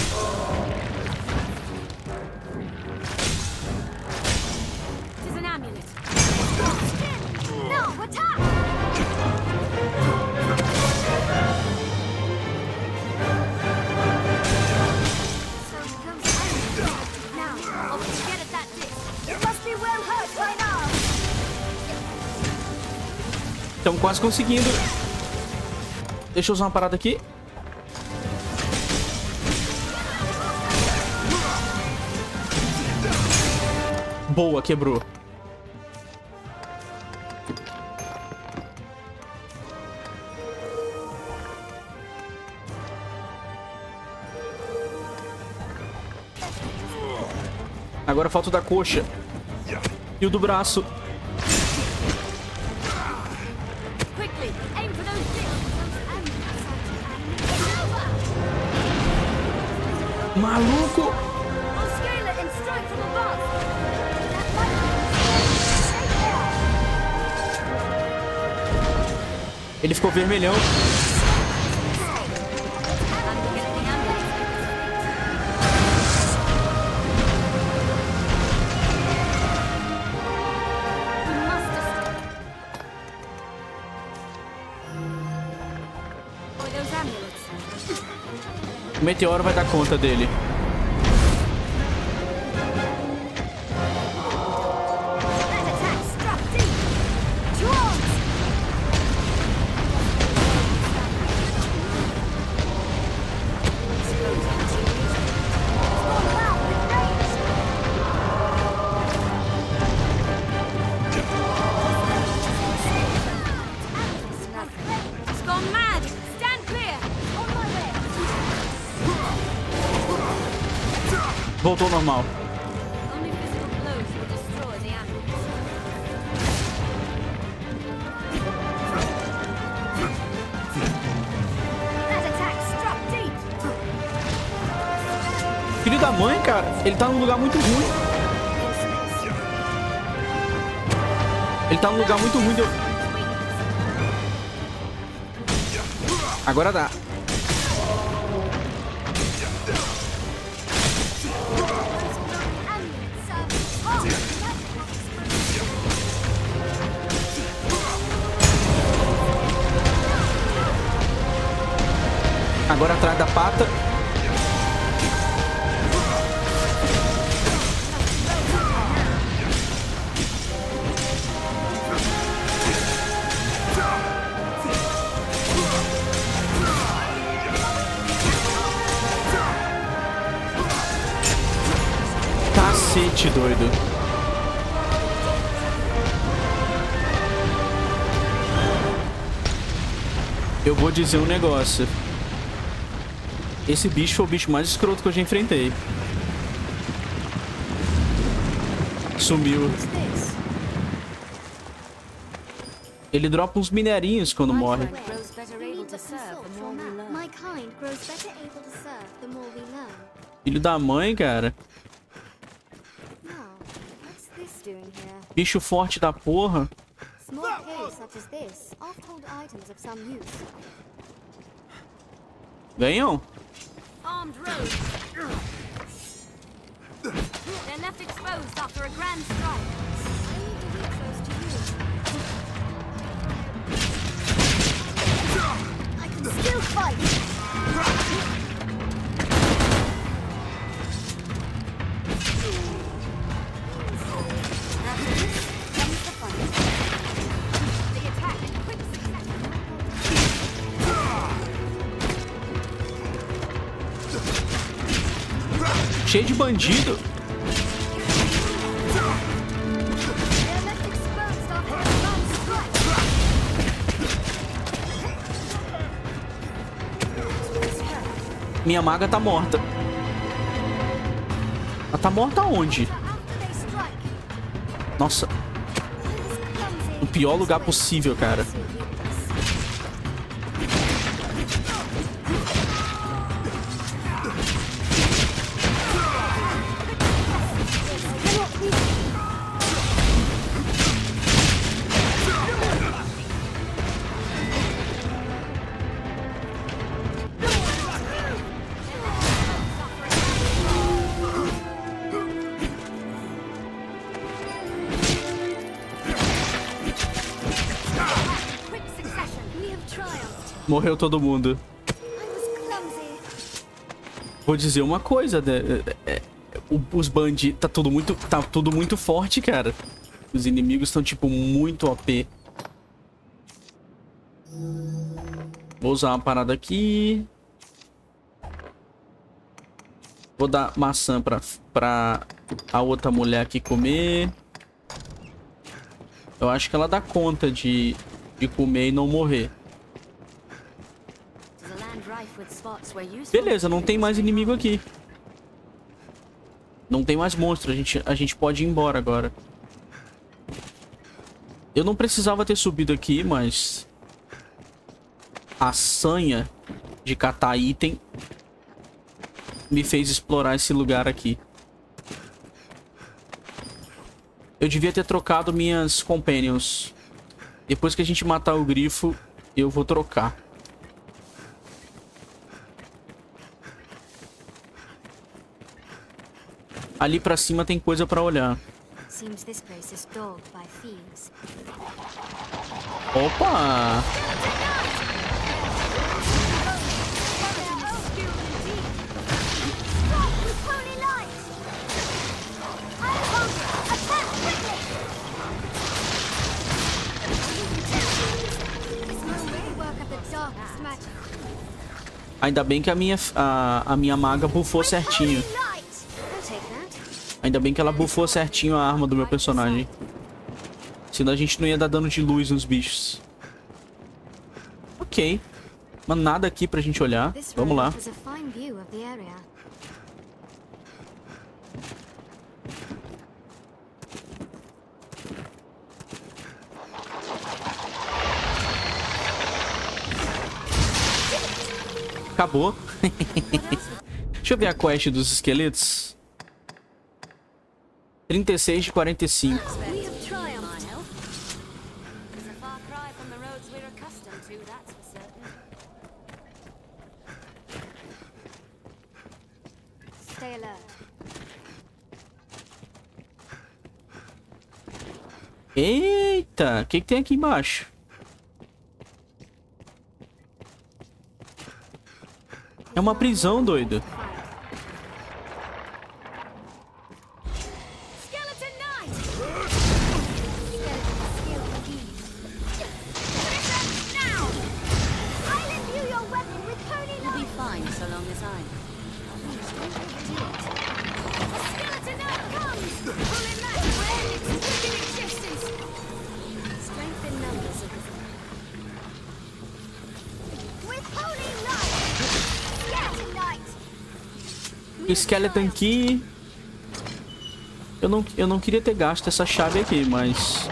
Estamos quase conseguindo. Deixa eu usar uma parada aqui. Boa, quebrou. Agora falta o da coxa. E o do braço. Maluco! Ele ficou vermelhão. O meteoro vai dar conta dele. Voltou ao normal. Filho da mãe, cara. Ele tá num lugar muito ruim. Ele tá num lugar muito ruim. Agora dá. Agora atrás da pata. Eu vou dizer um negócio. Esse bicho foi o bicho mais escroto que eu já enfrentei. Sumiu. Ele dropa uns minerinhos quando morre. Filho da mãe, cara. Bicho forte da porra. Ganham? They're left exposed after a grand strike. I can still fight. Cheio de bandido. Minha maga tá morta. Ela tá morta onde? Nossa. No pior lugar possível, cara. Morreu todo mundo. Vou dizer uma coisa, os bandidos tá tudo muito forte, cara. Os inimigos estão tipo muito OP. Vou usar uma parada aqui. Vou dar maçã pra a outra mulher aqui comer. Eu acho que ela dá conta de comer e não morrer. Beleza, não tem mais inimigo aqui. Não tem mais monstro. A gente pode ir embora agora. Eu não precisava ter subido aqui, mas a sanha de catar item me fez explorar esse lugar aqui. Eu devia ter trocado minhas companions. Depois que a gente matar o grifo, eu vou trocar. Ali pra cima tem coisa pra olhar. Opa! Ainda bem que a minha maga buffou certinho. Ainda bem que ela buffou certinho a arma do meu personagem. Senão a gente não ia dar dano de luz nos bichos. Ok. Mas nada aqui pra gente olhar. Vamos lá. Acabou. Deixa eu ver a quest dos esqueletos. 36 de 45. Eita, o que tem aqui embaixo? É uma prisão, doido. Skeleton Key. Eu não queria ter gasto essa chave aqui, mas...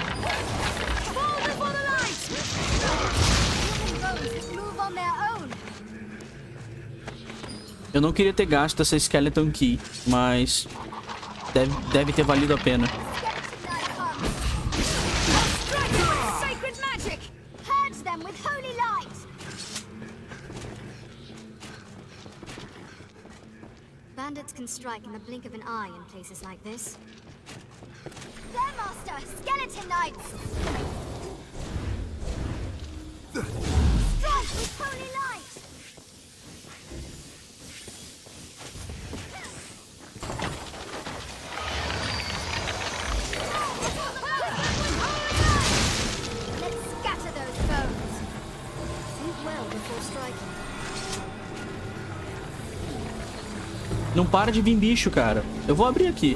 Eu não queria ter gasto essa Skeleton Key, mas... Deve ter valido a pena. Bandits can strike in the blink of an eye in places like this. There, Master! Skeleton Knights! Strike with holy light! Let's scatter those bones! Think well before striking. Não para de vir bicho, cara. Eu vou abrir aqui.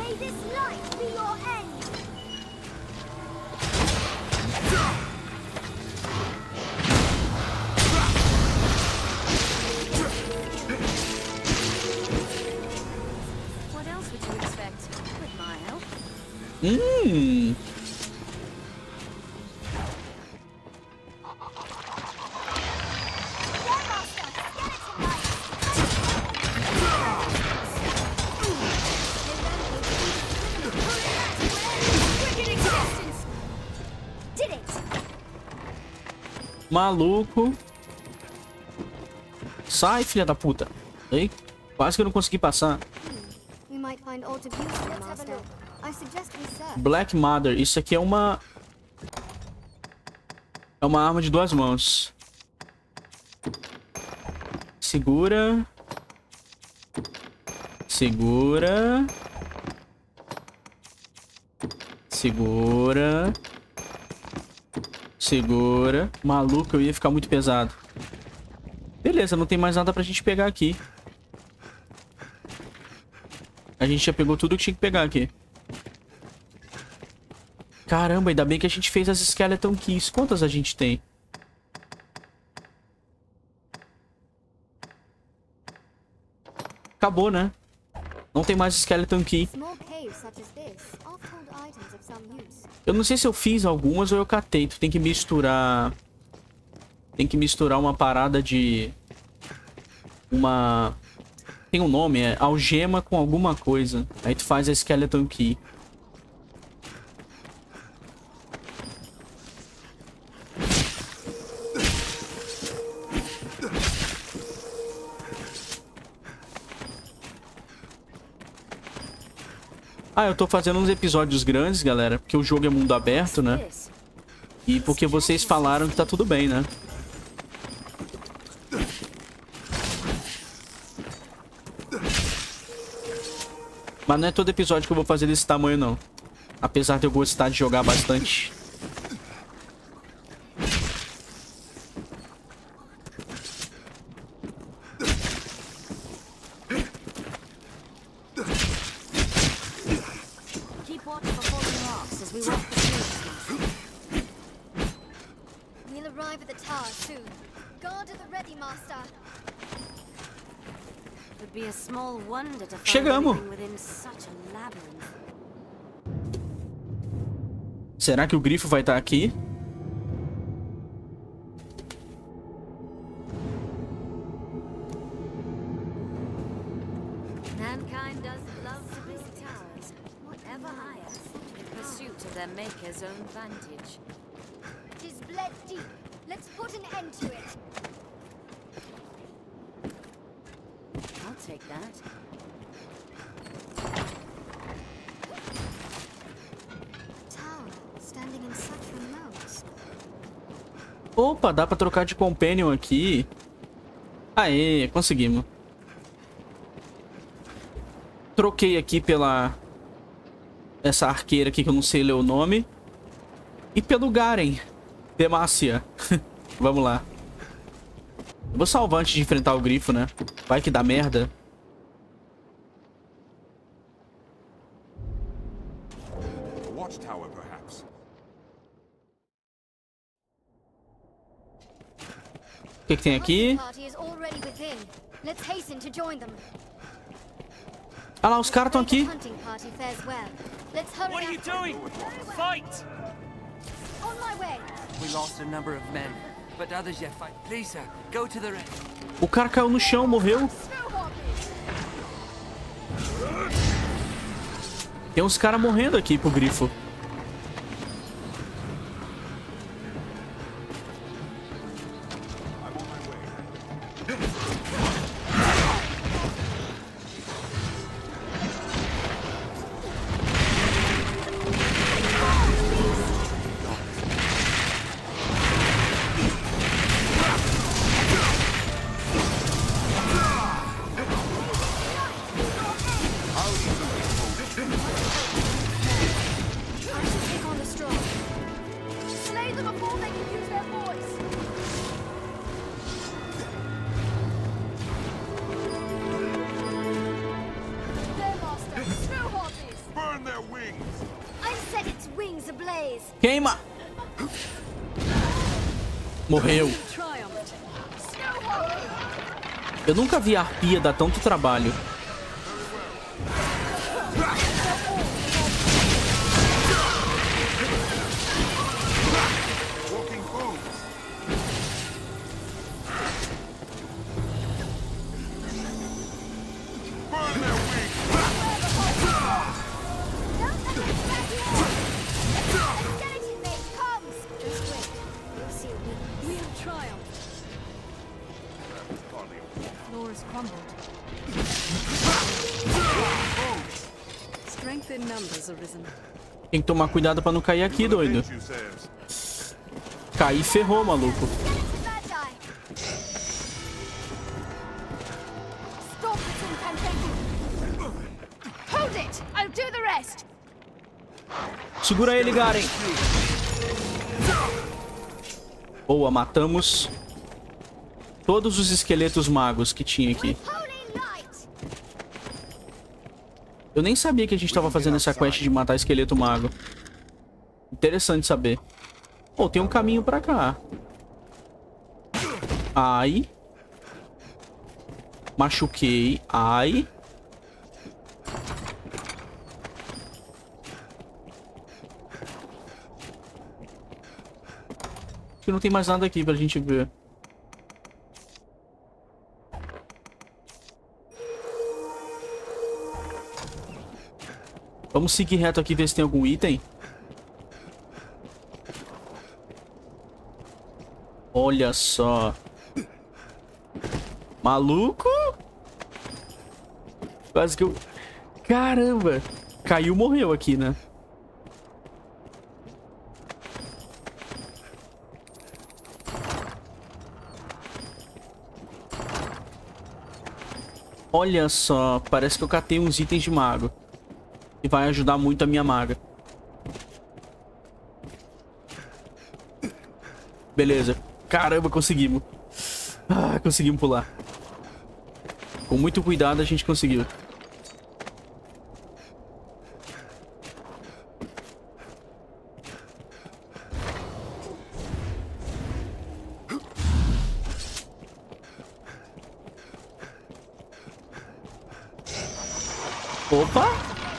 Maluco. Sai, filha da puta. Ei, quase que eu não consegui passar. Black Mother. Isso aqui é uma... É uma arma de 2 mãos. Segura. Segura. Segura. Segura. Maluco, eu ia ficar muito pesado. Beleza, não tem mais nada pra gente pegar aqui. A gente já pegou tudo que tinha que pegar aqui. Caramba, ainda bem que a gente fez as Skeleton Keys. Quantas a gente tem? Acabou, né? Não tem mais Skeleton Key. Eu não sei se eu fiz algumas ou eu catei. Tu tem que misturar... Tem que misturar uma parada de... Uma... Tem um nome, é algema com alguma coisa. Aí tu faz a Skeleton Key. Ah, eu tô fazendo uns episódios grandes, galera, porque o jogo é mundo aberto, né? E porque vocês falaram que tá tudo bem, né? Mas não é todo episódio que eu vou fazer desse tamanho, não. Apesar de eu gostar de jogar bastante. Chegamos! Será que o grifo vai estar aqui? Mankind does love to visit towers, whatever higher, in pursuit of their maker's own vantage. It is bled deep. Let's put an end to it. I'll take that. Tower, standing in such remote. Opa, dá pra trocar de companion aqui. Aê, conseguimos. Troquei aqui pela... Essa arqueira aqui que eu não sei ler o nome. E pelo Garen. Demacia. Vamos lá. Eu vou salvar antes de enfrentar o grifo, né? Vai que dá merda. Watchtower, perhaps. O que tem aqui? Ah lá, os caras estão aqui. What are you doing? Fight! On my way. We lost a number of men, but others yet fight. Please, sir, go to the rest. O cara caiu no chão, morreu. Tem uns caras morrendo aqui pro grifo. Queima! Morreu. Eu nunca vi a arpia dar tanto trabalho. Tem que tomar cuidado pra não cair aqui, doido. Cair ferrou, maluco. Segura ele, Garen. Boa, matamos todos os esqueletos magos que tinha aqui. Eu nem sabia que a gente tava fazendo essa quest de matar esqueleto mago. Interessante saber. Pô, tem um caminho pra cá. Ai. Machuquei. Ai. Acho que não tem mais nada aqui pra gente ver. Vamos seguir reto aqui e ver se tem algum item. Olha só. Maluco. Quase que eu... Caramba. Caiu, morreu aqui, né? Olha só. Parece que eu catei uns itens de mago. E vai ajudar muito a minha maga. Beleza. Caramba, conseguimos. Ah, conseguimos pular. Com muito cuidado a gente conseguiu. Opa!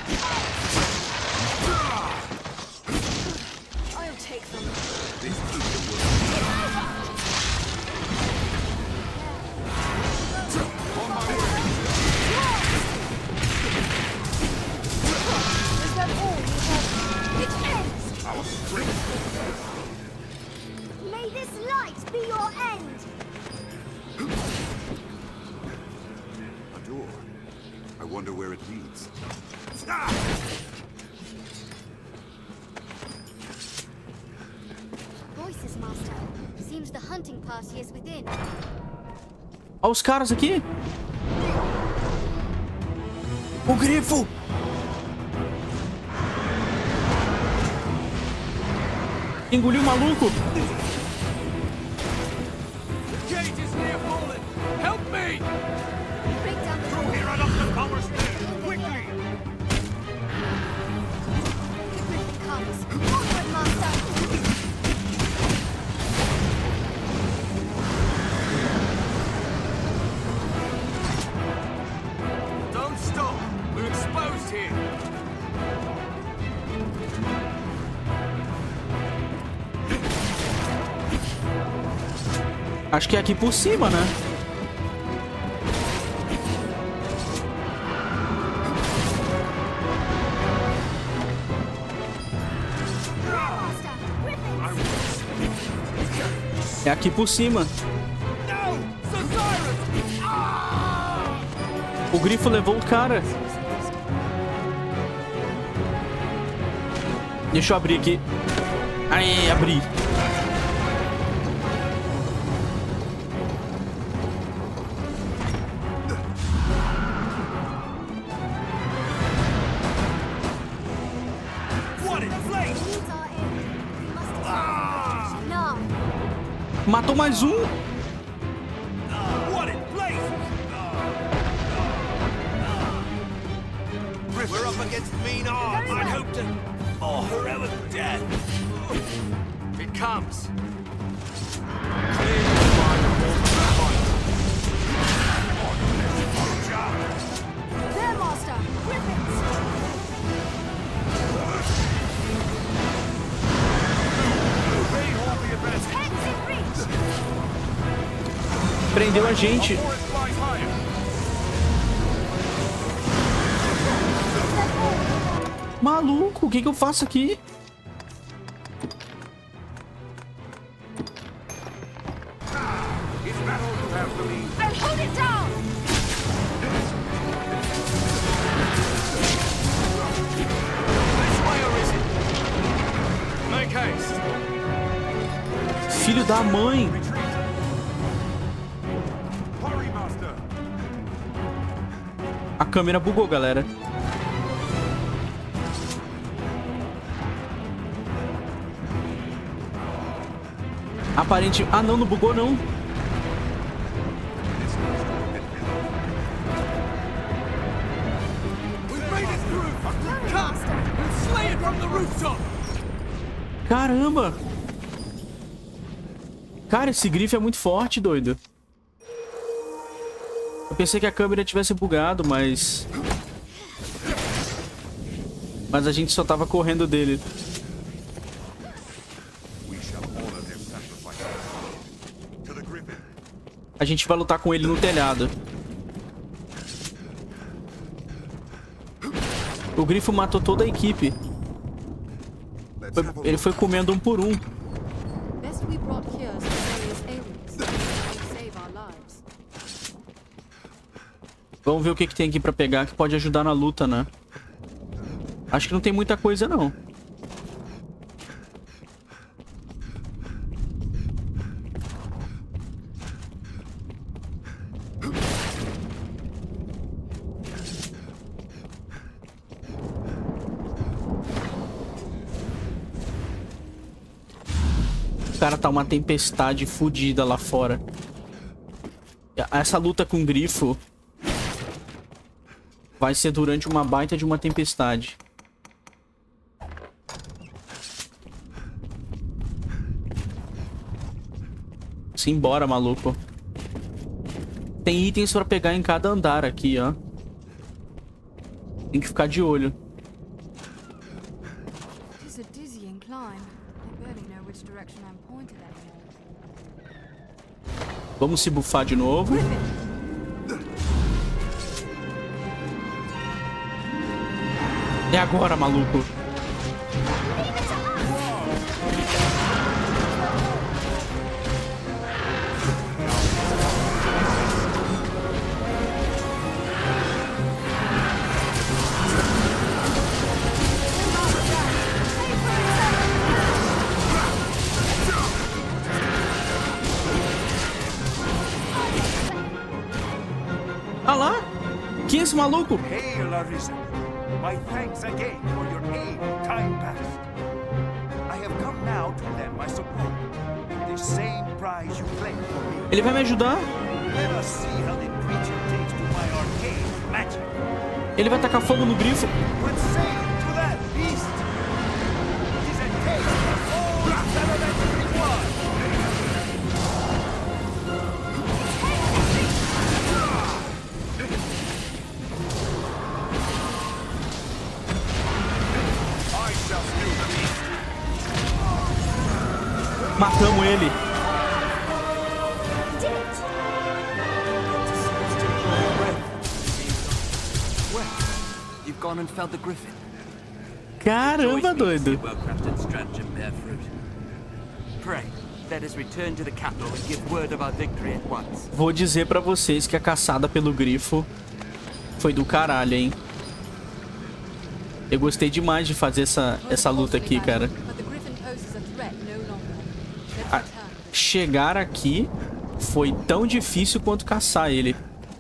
May this light be your end. A door. I wonder where it leads. Voices, Master. Seems the hunting party is within. Olha os caras aqui. O grifo. Engoliu o maluco. Don't stop. We're Acho que é aqui por cima, né? É aqui por cima. O grifo levou o cara. Deixa eu abrir aqui. Aí, abri. Matou mais um. We're up against mean odds. I'd hope to. Oh, heroic death. It comes. There, Master! Griffins! Heads in reach! Prendeu a gente. Maluco, o que eu faço aqui? I'll hold it down! Make haste. Filho da mãe. A câmera bugou, galera. Aparente... Ah, não bugou, não. Caramba! Cara, esse grifo é muito forte, doido. Eu pensei que a câmera tivesse bugado, mas a gente só tava correndo dele. A gente vai lutar com ele no telhado. O grifo matou toda a equipe. Ele foi comendo um por um. Vamos ver o que tem aqui pra pegar que pode ajudar na luta, né? Acho que não tem muita coisa, não. Cara, tá uma tempestade fodida lá fora. Essa luta com o grifo vai ser durante uma baita de uma tempestade. Simbora, maluco. Tem itens pra pegar em cada andar aqui, ó. Tem que ficar de olho. Vamos se bufar de novo. É agora, maluco. Ah lá? Quem é esse maluco? Hail, Arisen. My thanks again for your aid in time past. I have come now to lend my support in the same prize you claimed for me. Ele vai me ajudar? Let us see how the creature takes to my arcane magic. Ele vai tacar fogo no grifo. What say you to that, beast? It is a taste of old elementary blood. Matamos ele. gone and felled the griffin. Caramba, doido. Well-crafted stratagem bear fruit. Pray, let us return to the capital and give word of our victory at once. Vou dizer pra vocês que a caçada pelo grifo foi do caralho, hein? Eu gostei demais de fazer essa luta aqui, cara. Chegar aqui foi tão difícil quanto caçar ele.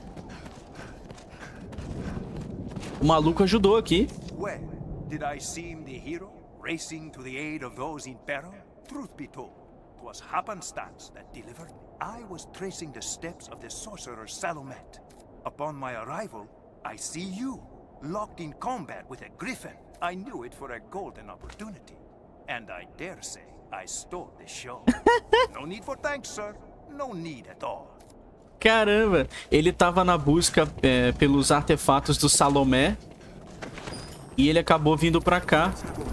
O maluco ajudou aqui. Well, did I seem the hero, racing to the aid of those in peril? Truth be told, 'twas happenstance that delivered me. I was tracing the steps of the sorcerer Salomet. Upon my arrival, I see you, locked in combat with a griffin. I knew it for a golden opportunity. And I dare say I stole the show. No need for thanks, sir. No need at all. Caramba, ele tava na busca pelos artefatos do Salomé e ele acabou vindo pra cá.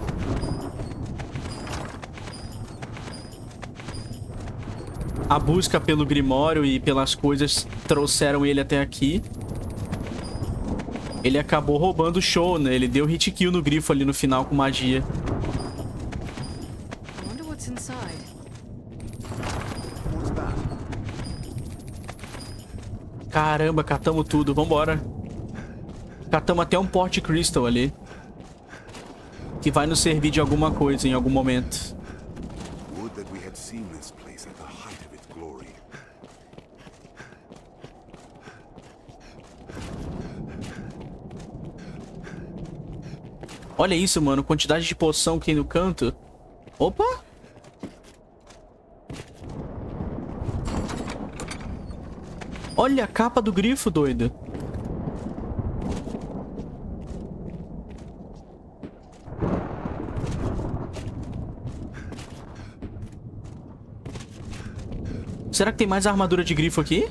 A busca pelo Grimório e pelas coisas trouxeram ele até aqui. Ele acabou roubando o show, né? Ele deu hit kill no grifo ali no final com magia. Caramba, catamos tudo. Vambora. Catamos até um Port Crystal ali. Que vai nos servir de alguma coisa em algum momento. Olha isso, mano. Quantidade de poção que tem no canto. Opa! Olha a capa do grifo, doido. Será que tem mais armadura de grifo aqui?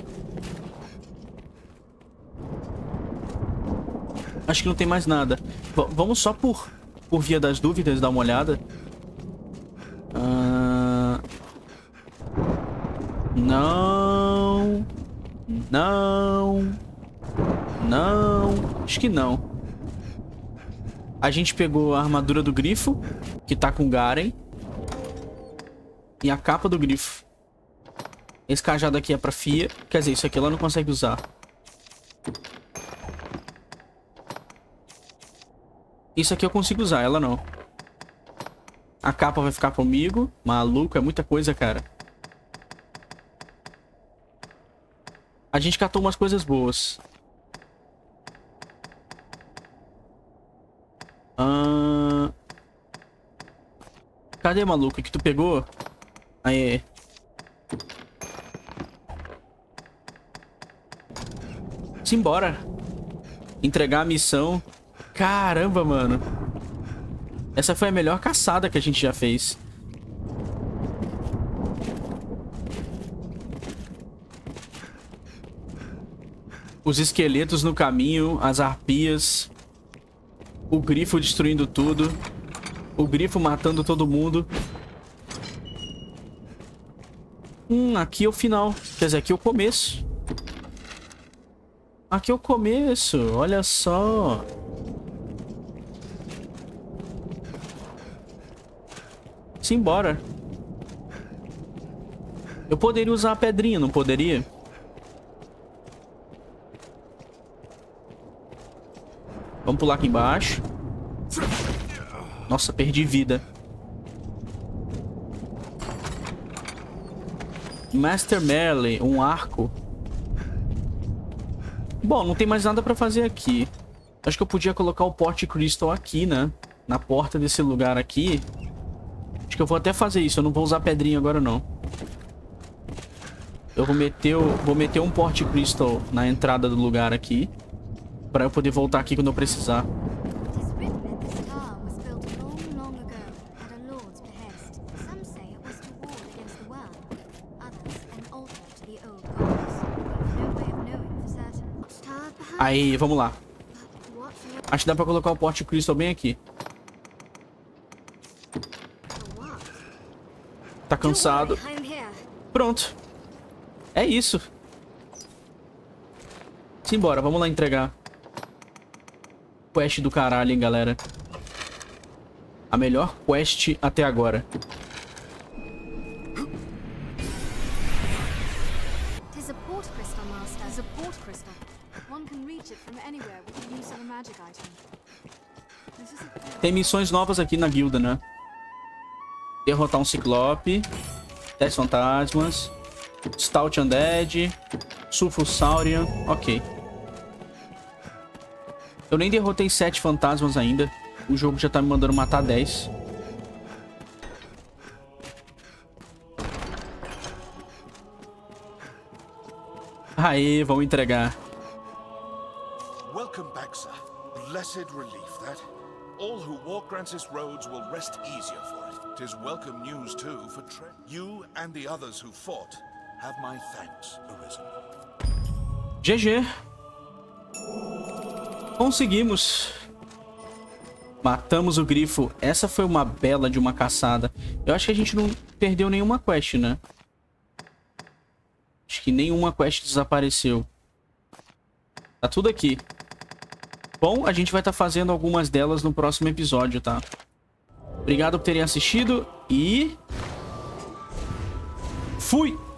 Acho que não tem mais nada. Vamos só por via das dúvidas dar uma olhada. Não. Não. Não. Acho que não. A gente pegou a armadura do grifo, que tá com Garen. E a capa do grifo. Esse cajado aqui é pra Fia. Quer dizer, isso aqui ela não consegue usar. Isso aqui eu consigo usar, ela não. A capa vai ficar comigo. Maluco, é muita coisa, cara. A gente catou umas coisas boas. Cadê, maluco? O que tu pegou? Aí. Simbora. Entregar a missão. Caramba, mano. Essa foi a melhor caçada que a gente já fez. Os esqueletos no caminho, as arpias, o grifo destruindo tudo, o grifo matando todo mundo. Aqui é o final. Quer dizer, aqui é o começo. Aqui é o começo, olha só. Simbora. Eu poderia usar a pedrinha, não poderia? Vamos pular aqui embaixo. Nossa, perdi vida. Master Melee, um arco. Bom, não tem mais nada pra fazer aqui. Acho que eu podia colocar o Port Crystal aqui, né? Na porta desse lugar aqui. Acho que eu vou até fazer isso. Eu não vou usar pedrinha agora, não. Eu vou meter um Port Crystal na entrada do lugar aqui. Pra eu poder voltar aqui quando eu precisar. Aí, vamos lá. Acho que dá pra colocar o Port Crystal bem aqui. Tá cansado. Pronto. É isso. Simbora, vamos lá entregar. quest do caralho, hein, galera. A melhor quest até agora. Tis a port crystal, Master. Tis a port crystal. One can reach it from anywhere with the use of a magic item. Tem missões novas aqui na guilda, né? Derrotar um ciclope. 10 fantasmas. Stout Undead. Sulfusaurian. Ok. Eu nem derrotei 7 fantasmas ainda. O jogo já tá me mandando matar 10. Aê, vamos entregar. Welcome back, sir. Blessed relief that. All who walk Grancis roads will rest easier for it. 'Tis welcome news too for Trent. You and the others who fought have my thanks, Arisen. GG. Conseguimos. Matamos o grifo. Essa foi uma bela de uma caçada. Eu acho que a gente não perdeu nenhuma quest, né? Acho que nenhuma quest desapareceu. Tá tudo aqui. Bom, a gente vai estar fazendo algumas delas no próximo episódio, tá? Obrigado por terem assistido e... fui!